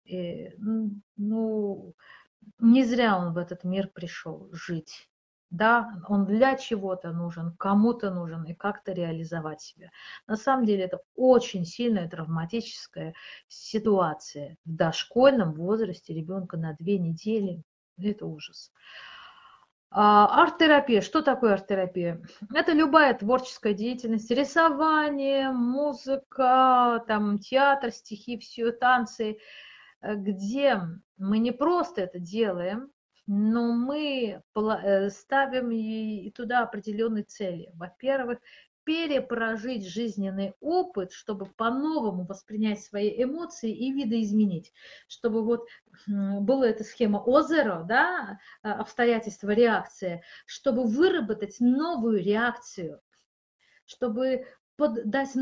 ну, не зря он в этот мир пришел жить. Да, он для чего-то нужен, кому-то нужен и как-то реализовать себя. На самом деле это очень сильная травматическая ситуация. В дошкольном возрасте ребенка на 2 недели – это ужас. Арт-терапия. Что такое арт-терапия? Это любая творческая деятельность, рисование, музыка, там, театр, стихи, все, танцы, где мы не просто это делаем, но мы ставим и туда определенные цели. Во-первых, перепрожить жизненный опыт, чтобы по-новому воспринять свои эмоции и видоизменить, чтобы вот была эта схема озеро, да, обстоятельства, реакция, чтобы выработать новую реакцию, чтобы дать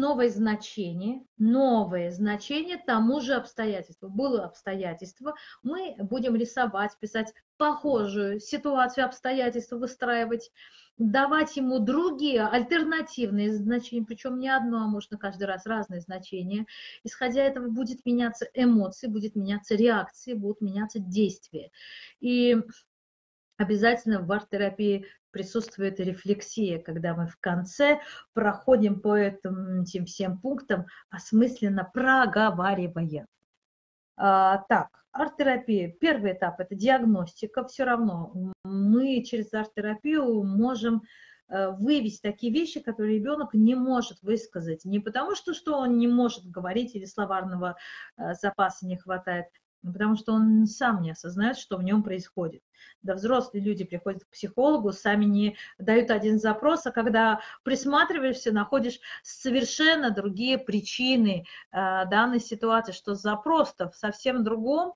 новое значение тому же обстоятельству. Было обстоятельство, мы будем рисовать, писать похожую ситуацию, обстоятельства, выстраивать, давать ему другие альтернативные значения, причем не одно, а можно каждый раз разные значения. Исходя этого будет меняться эмоции, будет меняться реакции, будут меняться действия. И обязательно в арт-терапии присутствует рефлексия, когда мы в конце проходим по этим всем пунктам, осмысленно проговаривая. Так, арт-терапия. Первый этап – это диагностика. Все равно мы через арт-терапию можем выявить такие вещи, которые ребенок не может высказать. Не потому, что он не может говорить или словарного запаса не хватает, но потому что он сам не осознает, что в нем происходит. Да, взрослые люди приходят к психологу, сами не дают один запрос, а когда присматриваешься, находишь совершенно другие причины данной ситуации, что запрос-то в совсем другом.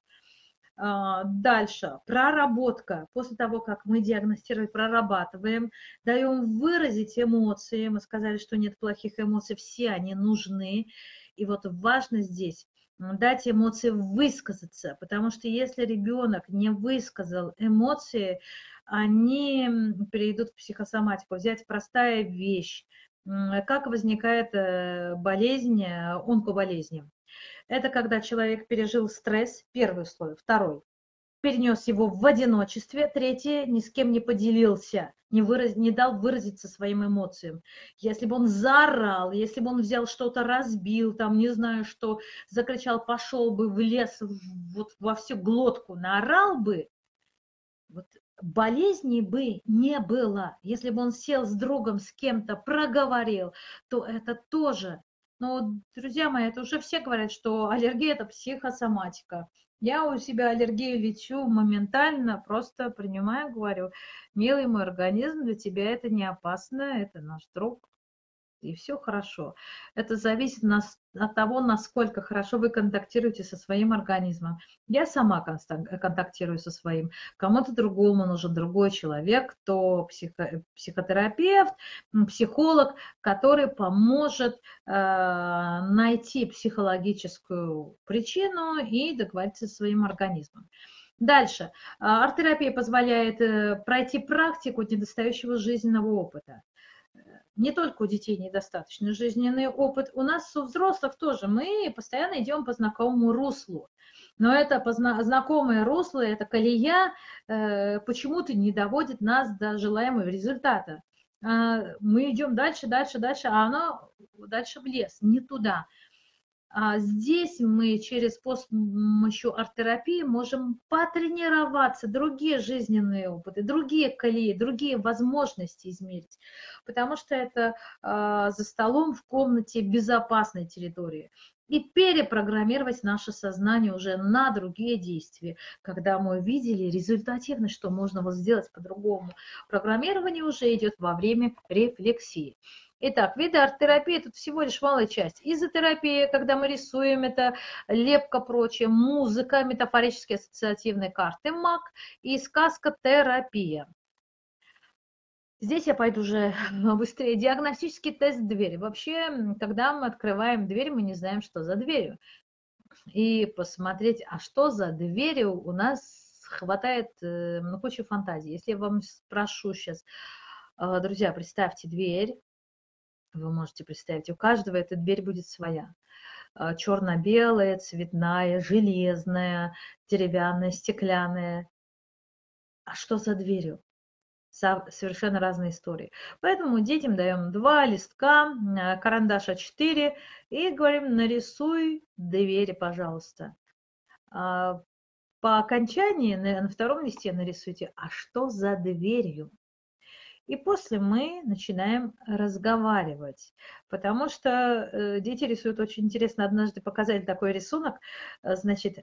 Дальше, проработка. После того, как мы диагностируем, прорабатываем, даем выразить эмоции. Мы сказали, что нет плохих эмоций, все они нужны. И вот важно здесь дать эмоции высказаться, потому что если ребенок не высказал эмоции, они перейдут в психосоматику. Взять простая вещь. Как возникает болезнь, онкоболезни? Это когда человек пережил стресс, первый условие. Второй, перенес его в одиночестве. Третье, ни с кем не поделился, не дал выразиться своим эмоциям. Если бы он заорал, если бы он взял что-то, разбил, там, не знаю что, закричал, пошел бы в лес вот во всю глотку, наорал бы, вот, болезни бы не было. Если бы он сел с другом, с кем-то, проговорил, то это тоже. Но, друзья мои, это уже все говорят, что аллергия – это психосоматика. Я у себя аллергию лечу моментально, просто принимаю, говорю, милый мой организм, для тебя это не опасно, это наш друг, и все хорошо. Это зависит от того, насколько хорошо вы контактируете со своим организмом. Я сама контактирую со своим. Кому-то другому нужен другой человек, кто психотерапевт, психолог, который поможет найти психологическую причину и договориться со своим организмом. Дальше. Арт-терапия позволяет пройти практику недостающего жизненного опыта. Не только у детей недостаточный жизненный опыт, у нас у взрослых тоже. Мы постоянно идем по знакомому руслу. Но это знакомое русло, это колея почему-то не доводит нас до желаемого результата. Мы идем дальше, дальше, дальше, а оно дальше в лес, не туда. Здесь мы с помощью арт-терапии можем потренироваться, другие жизненные опыты, другие колеи, другие возможности измерить, потому что это за столом в комнате безопасной территории. И перепрограммировать наше сознание уже на другие действия, когда мы увидели результативно, что можно вот сделать по-другому. Программирование уже идет во время рефлексии. Итак, виды арт-терапии тут всего лишь малая часть. Изотерапия, когда мы рисуем, это лепка, прочее, музыка, метафорические ассоциативные карты МАК и сказкотерапия. Здесь я пойду уже быстрее. Диагностический тест двери. Вообще, когда мы открываем дверь, мы не знаем, что за дверью. И посмотреть, а что за дверью у нас хватает кучу фантазии. Если я вам спрошу сейчас, друзья, представьте дверь, вы можете представить, у каждого эта дверь будет своя. Черно-белая, цветная, железная, деревянная, стеклянная. А что за дверью? Совершенно разные истории. Поэтому детям даем 2 листка, карандаш А4 и говорим, нарисуй двери, пожалуйста. по окончании на втором листе нарисуйте, а что за дверью. И после мы начинаем разговаривать, потому что дети рисуют очень интересно. Однажды показали такой рисунок, значит,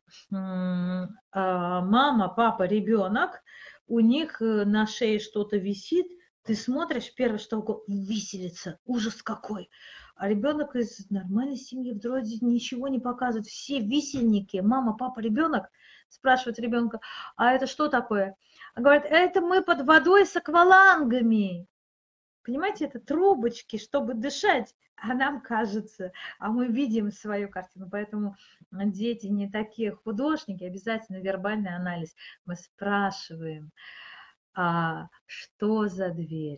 мама, папа, ребенок, у них на шее что-то висит, ты смотришь, первое, что виселица, ужас какой. А ребенок из нормальной семьи вроде ничего не показывает. Все висельники, мама, папа, ребенок, спрашивает ребенка, а это что такое? Говорят, это мы под водой с аквалангами. Понимаете, это трубочки, чтобы дышать, а нам кажется, а мы видим свою картину. Поэтому дети не такие художники, обязательно вербальный анализ. Мы спрашиваем, а что за дверь?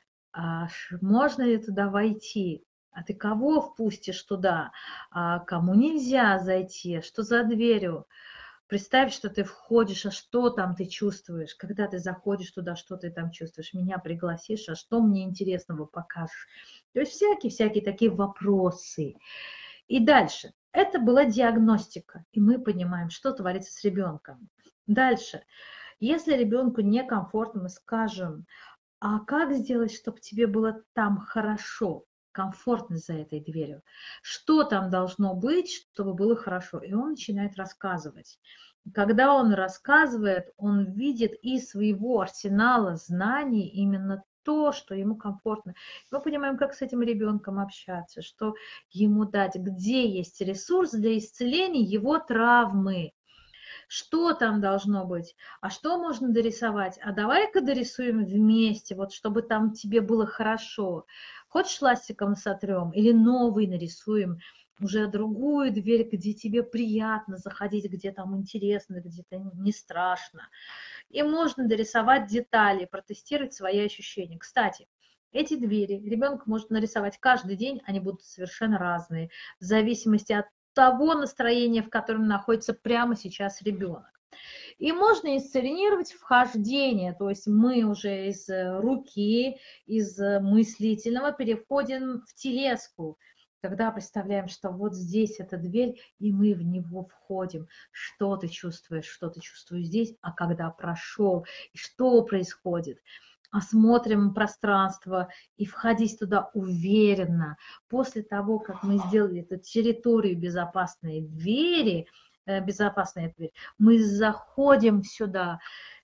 Можно ли туда войти? А ты кого впустишь туда? А кому нельзя зайти? Что за дверью? Представь, что ты входишь, а что там ты чувствуешь? Когда ты заходишь туда, что ты там чувствуешь? Меня пригласишь, а что мне интересного покажешь? То есть всякие такие вопросы. И дальше. Это была диагностика, и мы понимаем, что творится с ребенком. Дальше. Если ребенку некомфортно, мы скажем, а как сделать, чтобы тебе было там хорошо, комфортно за этой дверью? Что там должно быть, чтобы было хорошо? И он начинает рассказывать. Когда он рассказывает, он видит из своего арсенала знаний именно то, что ему комфортно. Мы понимаем, как с этим ребенком общаться, что ему дать, где есть ресурс для исцеления его травмы. Что там должно быть? А что можно дорисовать? А давай-ка дорисуем вместе, вот чтобы там тебе было хорошо. Хочешь ластиком сотрем или новый нарисуем? Уже другую дверь, где тебе приятно заходить, где там интересно, где-то не страшно. И можно дорисовать детали, протестировать свои ощущения. Кстати, эти двери ребенок может нарисовать каждый день, они будут совершенно разные, в зависимости от того настроения, в котором находится прямо сейчас ребенок. И можно инсценировать вхождение, то есть мы уже из руки, из мыслительного переходим в телеску, когда представляем, что вот здесь эта дверь, и мы в него входим. Что ты чувствуешь здесь, а когда прошел, и что происходит. Осмотрим пространство и входить туда уверенно. После того, как мы сделали эту территорию безопасной двери, безопасная дверь, мы заходим сюда,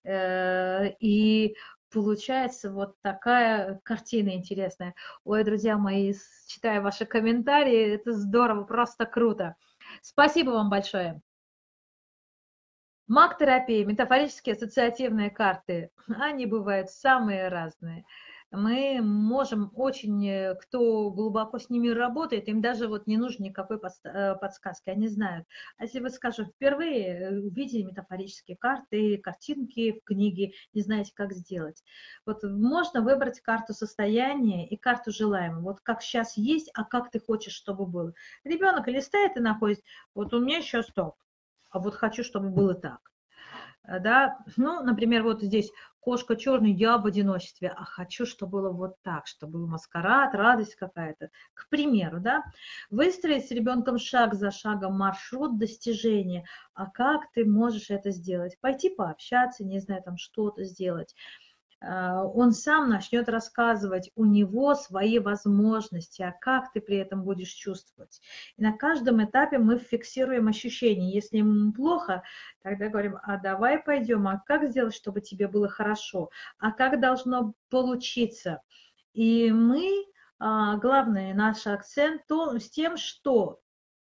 и получается вот такая картина интересная. Ой, друзья мои, читаю ваши комментарии, это здорово, просто круто. Спасибо вам большое. Маг-терапия, метафорические ассоциативные карты, они бывают самые разные. Мы можем очень, кто глубоко с ними работает, им даже вот не нужно никакой подсказки, они знают. А если вы, скажем, впервые увидели метафорические карты, картинки в книге, не знаете, как сделать, вот можно выбрать карту состояния и карту желаемого. Вот как сейчас есть, а как ты хочешь, чтобы было. Ребенок листает и находит, вот у меня сейчас так, а вот хочу, чтобы было так. Да, ну, например, вот здесь кошка черный, я в одиночестве, а хочу, чтобы было вот так, чтобы был маскарад, радость какая-то. К примеру, да, выстроить с ребенком шаг за шагом маршрут достижения. А как ты можешь это сделать? Пойти пообщаться, не знаю, там что-то сделать. Он сам начнет рассказывать, у него свои возможности, а как ты при этом будешь чувствовать. И на каждом этапе мы фиксируем ощущения. Если ему плохо, тогда говорим, а давай пойдем, а как сделать, чтобы тебе было хорошо, а как должно получиться. И мы, главный наш акцент с тем, что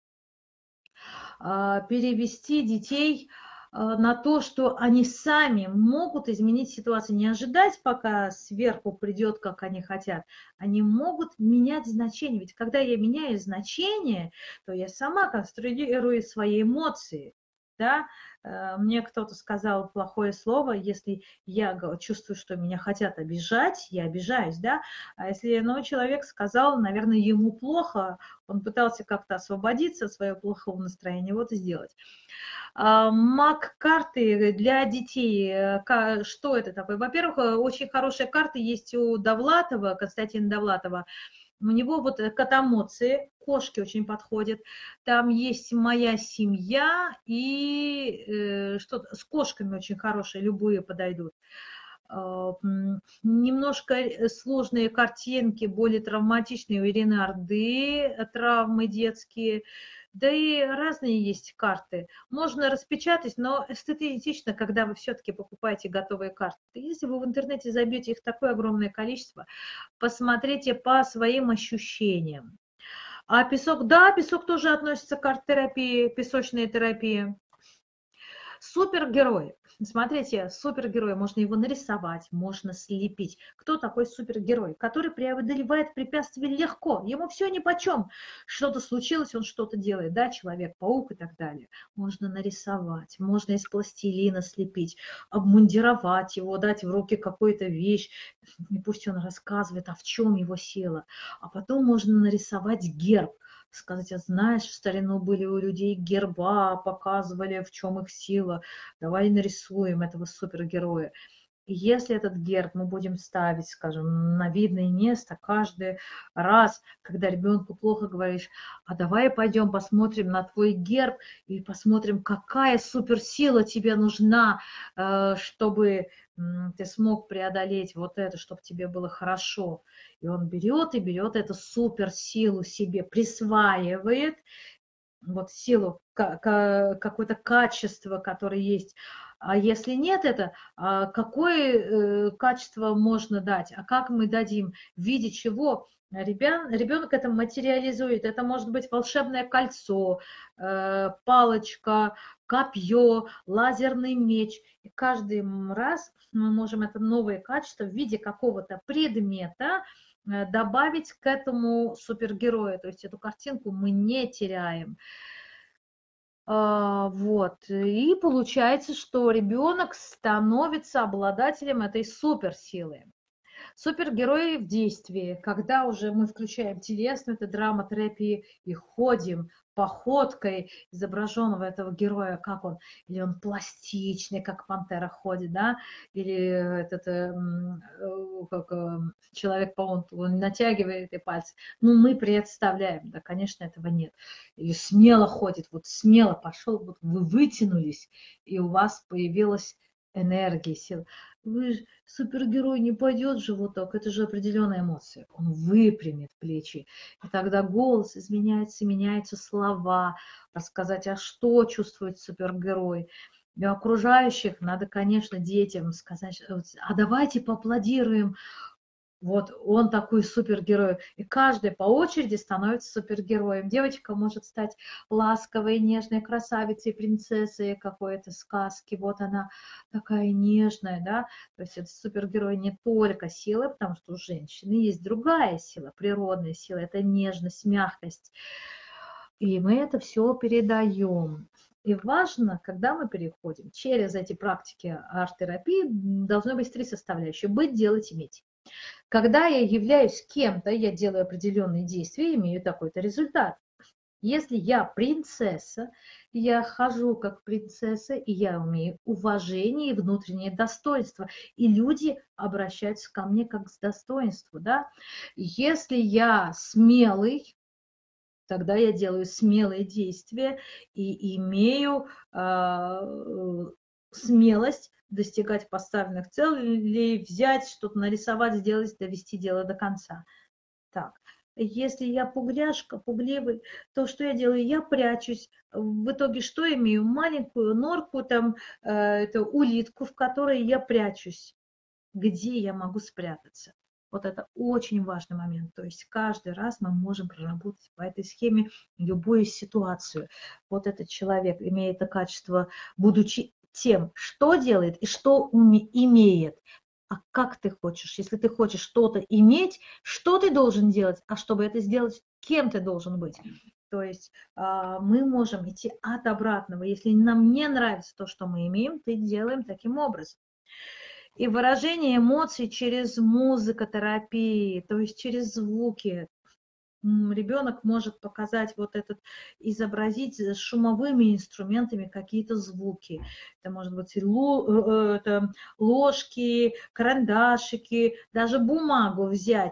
перевести детей на то, что они сами могут изменить ситуацию, не ожидать, пока сверху придет, как они хотят. Они могут менять значение. Ведь когда я меняю значение, то я сама конструирую свои эмоции. Да? Мне кто-то сказал плохое слово, если я чувствую, что меня хотят обижать, я обижаюсь, да, а если человек сказал, наверное, ему плохо, он пытался как-то освободиться от своего плохого настроения, вот и сделать. Маг-карты для детей, что это такое? Во-первых, очень хорошие карты есть у Довлатова, Константина Довлатова. У него вот катамоции, кошки очень подходят. Там есть моя семья и что-то с кошками очень хорошие, любые подойдут. Немножко сложные картинки, более травматичные у Ирины Орды, травмы детские. Да и разные есть карты. Можно распечатать, но эстетично, когда вы все-таки покупаете готовые карты. Если вы в интернете забьете их такое огромное количество, посмотрите по своим ощущениям. А песок, да, песок тоже относится к арт-терапии, песочной терапии. Супергерой. Смотрите, супергерой, можно его нарисовать, можно слепить. Кто такой супергерой? Который преодолевает препятствия легко, ему все нипочем. Что-то случилось, он что-то делает, да, Человек-паук и так далее. Можно нарисовать, можно из пластилина слепить, обмундировать его, дать в руки какую-то вещь, и пусть он рассказывает, а в чем его сила. А потом можно нарисовать герб. Сказать, а знаешь, в старину были у людей герба, показывали, в чем их сила. Давай нарисуем этого супергероя. И если этот герб мы будем ставить, скажем, на видное место каждый раз, когда ребенку плохо, говоришь, а давай пойдем посмотрим на твой герб и посмотрим, какая суперсила тебе нужна, чтобы ты смог преодолеть вот это, чтобы тебе было хорошо. И он берет и берет эту суперсилу себе, присваивает, вот силу, какое-то качество, которое есть. А если нет это, какое качество можно дать? А как мы дадим? В виде чего? Ребенок это материализует. Это может быть волшебное кольцо, палочка, копье, лазерный меч. И каждый раз мы можем это новое качество в виде какого-то предмета добавить к этому супергерою. То есть эту картинку мы не теряем. Вот. И получается, что ребенок становится обладателем этой суперсилы. Супергерои в действии, когда уже мы включаем телесную, это драматерапию, и ходим походкой изображенного этого героя, как он, или он пластичный, как пантера ходит, да, или этот, как Человек-паук, он натягивает и пальцы. Ну, мы представляем, да, конечно, этого нет. Или смело ходит, вот смело пошел, вот вы вытянулись, и у вас появилась энергия, сила. Вы же, супергерой не пойдет же вот так, это же определенная эмоция. Он выпрямит плечи, и тогда голос изменяется, меняются слова, рассказать, а что чувствует супергерой. И окружающих надо, конечно, детям сказать, а давайте поаплодируем. Вот он такой супергерой. И каждый по очереди становится супергероем. Девочка может стать ласковой, нежной красавицей, принцессой какой-то сказки. Вот она такая нежная, да. То есть это супергерой не только сила, потому что у женщины есть другая сила, природная сила. Это нежность, мягкость. И мы это все передаем. И важно, когда мы переходим через эти практики арт-терапии, должны быть три составляющие. Быть, делать, иметь. Когда я являюсь кем-то, я делаю определенные действия, имею такой-то результат. Если я принцесса, я хожу как принцесса, и я имею уважение и внутреннее достоинство, и люди обращаются ко мне как к достоинству. Да? Если я смелый, тогда я делаю смелые действия и имею смелость достигать поставленных целей, взять, что-то нарисовать, сделать, довести дело до конца. Так, если я пугляшка, пугливый, то что я делаю? Я прячусь. В итоге что имею? Маленькую норку, там, эту улитку, в которой я прячусь. Где я могу спрятаться? Вот это очень важный момент. То есть каждый раз мы можем проработать по этой схеме любую ситуацию. Вот этот человек имеет это качество, будучи тем, что делает и что имеет. А как ты хочешь? Если ты хочешь что-то иметь, что ты должен делать? А чтобы это сделать, кем ты должен быть? То есть мы можем идти от обратного. Если нам не нравится то, что мы имеем, то делаем таким образом. И выражение эмоций через музыкотерапию, то есть через звуки. Ребенок может показать вот этот, изобразить шумовыми инструментами какие-то звуки. Это может быть это ложки, карандашики, даже бумагу взять,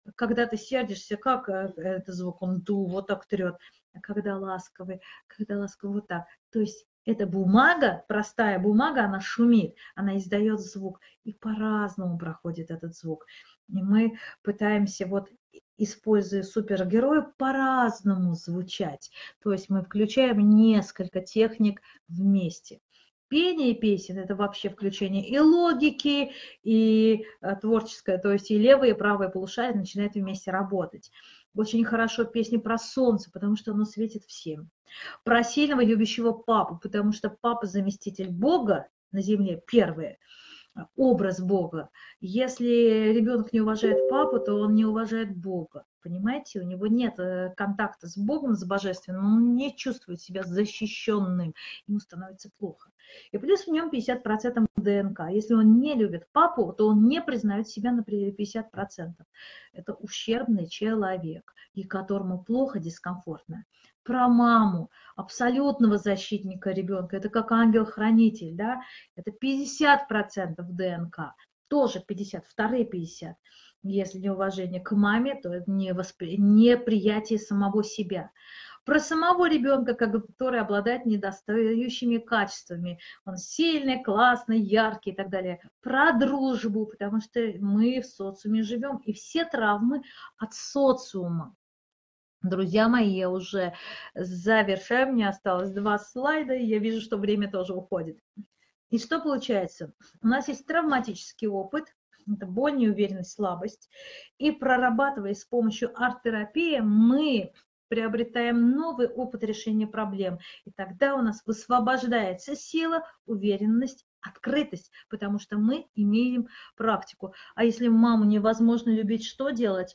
когда ты сердишься, как это звук, он ду, вот так трет, а когда ласковый вот так. То есть эта бумага, простая бумага, она шумит, она издает звук, и по-разному проходит этот звук. И мы пытаемся вот, используя супергероя, по-разному звучать. То есть мы включаем несколько техник вместе. Пение песен – это вообще включение и логики, и творческое, то есть и левое, и правое полушарие начинают вместе работать. Очень хорошо песни про солнце, потому что оно светит всем. Про сильного любящего папу, потому что папа – заместитель Бога на земле, первое, образ Бога. Если ребенок не уважает папу, то он не уважает Бога. Понимаете, у него нет контакта с Богом, с Божественным, он не чувствует себя защищенным, ему становится плохо. И плюс в нем 50% ДНК. Если он не любит папу, то он не признает себя на 50%. Это ущербный человек, и которому плохо, дискомфортно. Про маму, абсолютного защитника ребенка, это как ангел-хранитель, да, это 50% ДНК, тоже 50, вторые 50. Если неуважение к маме, то это неприятие самого себя. Про самого ребенка, который обладает недостающими качествами. Он сильный, классный, яркий и так далее. Про дружбу, потому что мы в социуме живем, и все травмы от социума. Друзья мои, я уже завершаю, мне осталось 2 слайда, и я вижу, что время тоже уходит. И что получается? У нас есть травматический опыт, это боль, неуверенность, слабость. И прорабатывая с помощью арт-терапии, мы приобретаем новый опыт решения проблем. И тогда у нас высвобождается сила, уверенность, открытость, потому что мы имеем практику. А если маму невозможно любить, что делать?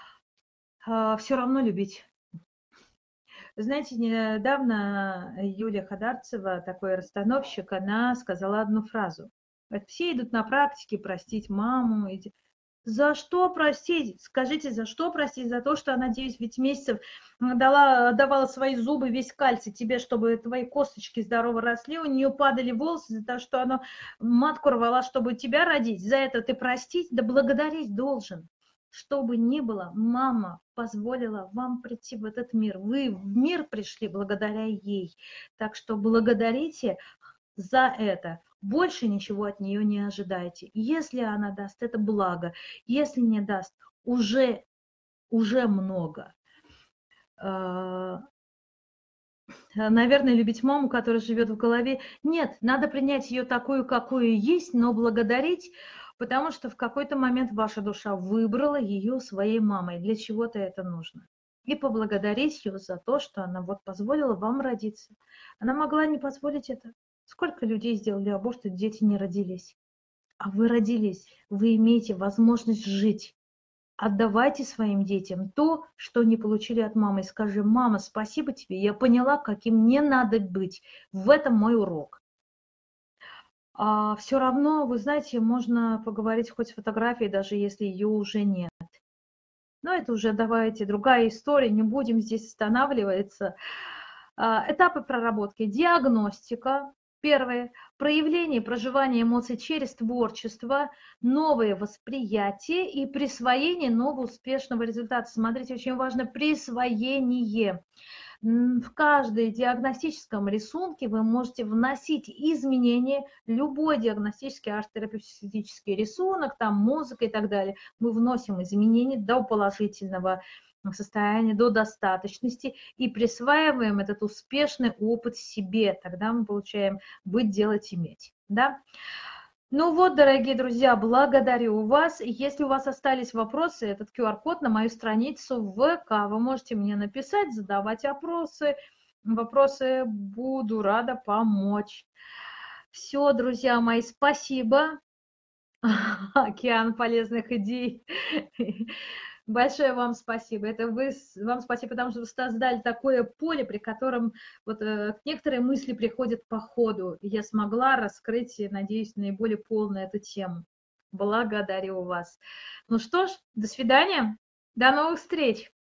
Все равно любить. Знаете, недавно Юлия Хадарцева, такой расстановщик, она сказала одну фразу. Все идут на практике простить маму. За что простить? Скажите, за что простить? За то, что она 9 месяцев давала свои зубы, весь кальций тебе, чтобы твои косточки здорово росли, у нее падали волосы, за то, что она матку рвала, чтобы тебя родить. За это ты простить? Да благодарить должен. Что бы ни было, мама позволила вам прийти в этот мир. Вы в мир пришли благодаря ей. Так что благодарите за это. Больше ничего от нее не ожидайте. Если она даст, это благо. Если не даст, уже много. Наверное, любить маму, которая живет в голове. Нет, надо принять ее такую, какую есть, но благодарить, потому что в какой-то момент ваша душа выбрала ее своей мамой. Для чего-то это нужно. И поблагодарить ее за то, что она вот позволила вам родиться. Она могла не позволить это. Сколько людей сделали аборт, и дети не родились. А вы родились, вы имеете возможность жить. Отдавайте своим детям то, что не получили от мамы. И скажи: мама, спасибо тебе, я поняла, каким мне надо быть. В этом мой урок. А все равно, вы знаете, можно поговорить хоть с фотографией, даже если ее уже нет. Но это уже, давайте, другая история, не будем здесь останавливаться. Этапы проработки. Диагностика. Первое. Проявление, проживание эмоций через творчество, новое восприятие и присвоение нового успешного результата. Смотрите, очень важно присвоение. В каждом диагностическом рисунке вы можете вносить изменения, любой диагностический арт-терапевтический рисунок, там музыка и так далее. Мы вносим изменения до положительного состояния, до достаточности и присваиваем этот успешный опыт себе. Тогда мы получаем быть, делать, иметь. Да? Ну вот, дорогие друзья, благодарю вас. Если у вас остались вопросы, этот QR-код на мою страницу в ВК. Вы можете мне написать, задавать вопросы. Буду рада помочь. Все, друзья мои, спасибо. Океан полезных идей. Большое вам спасибо. Это вам спасибо, потому что вы создали такое поле, при котором вот некоторые мысли приходят по ходу. И я смогла раскрыть, надеюсь, наиболее полно эту тему. Благодарю вас. Ну что ж, до свидания. До новых встреч.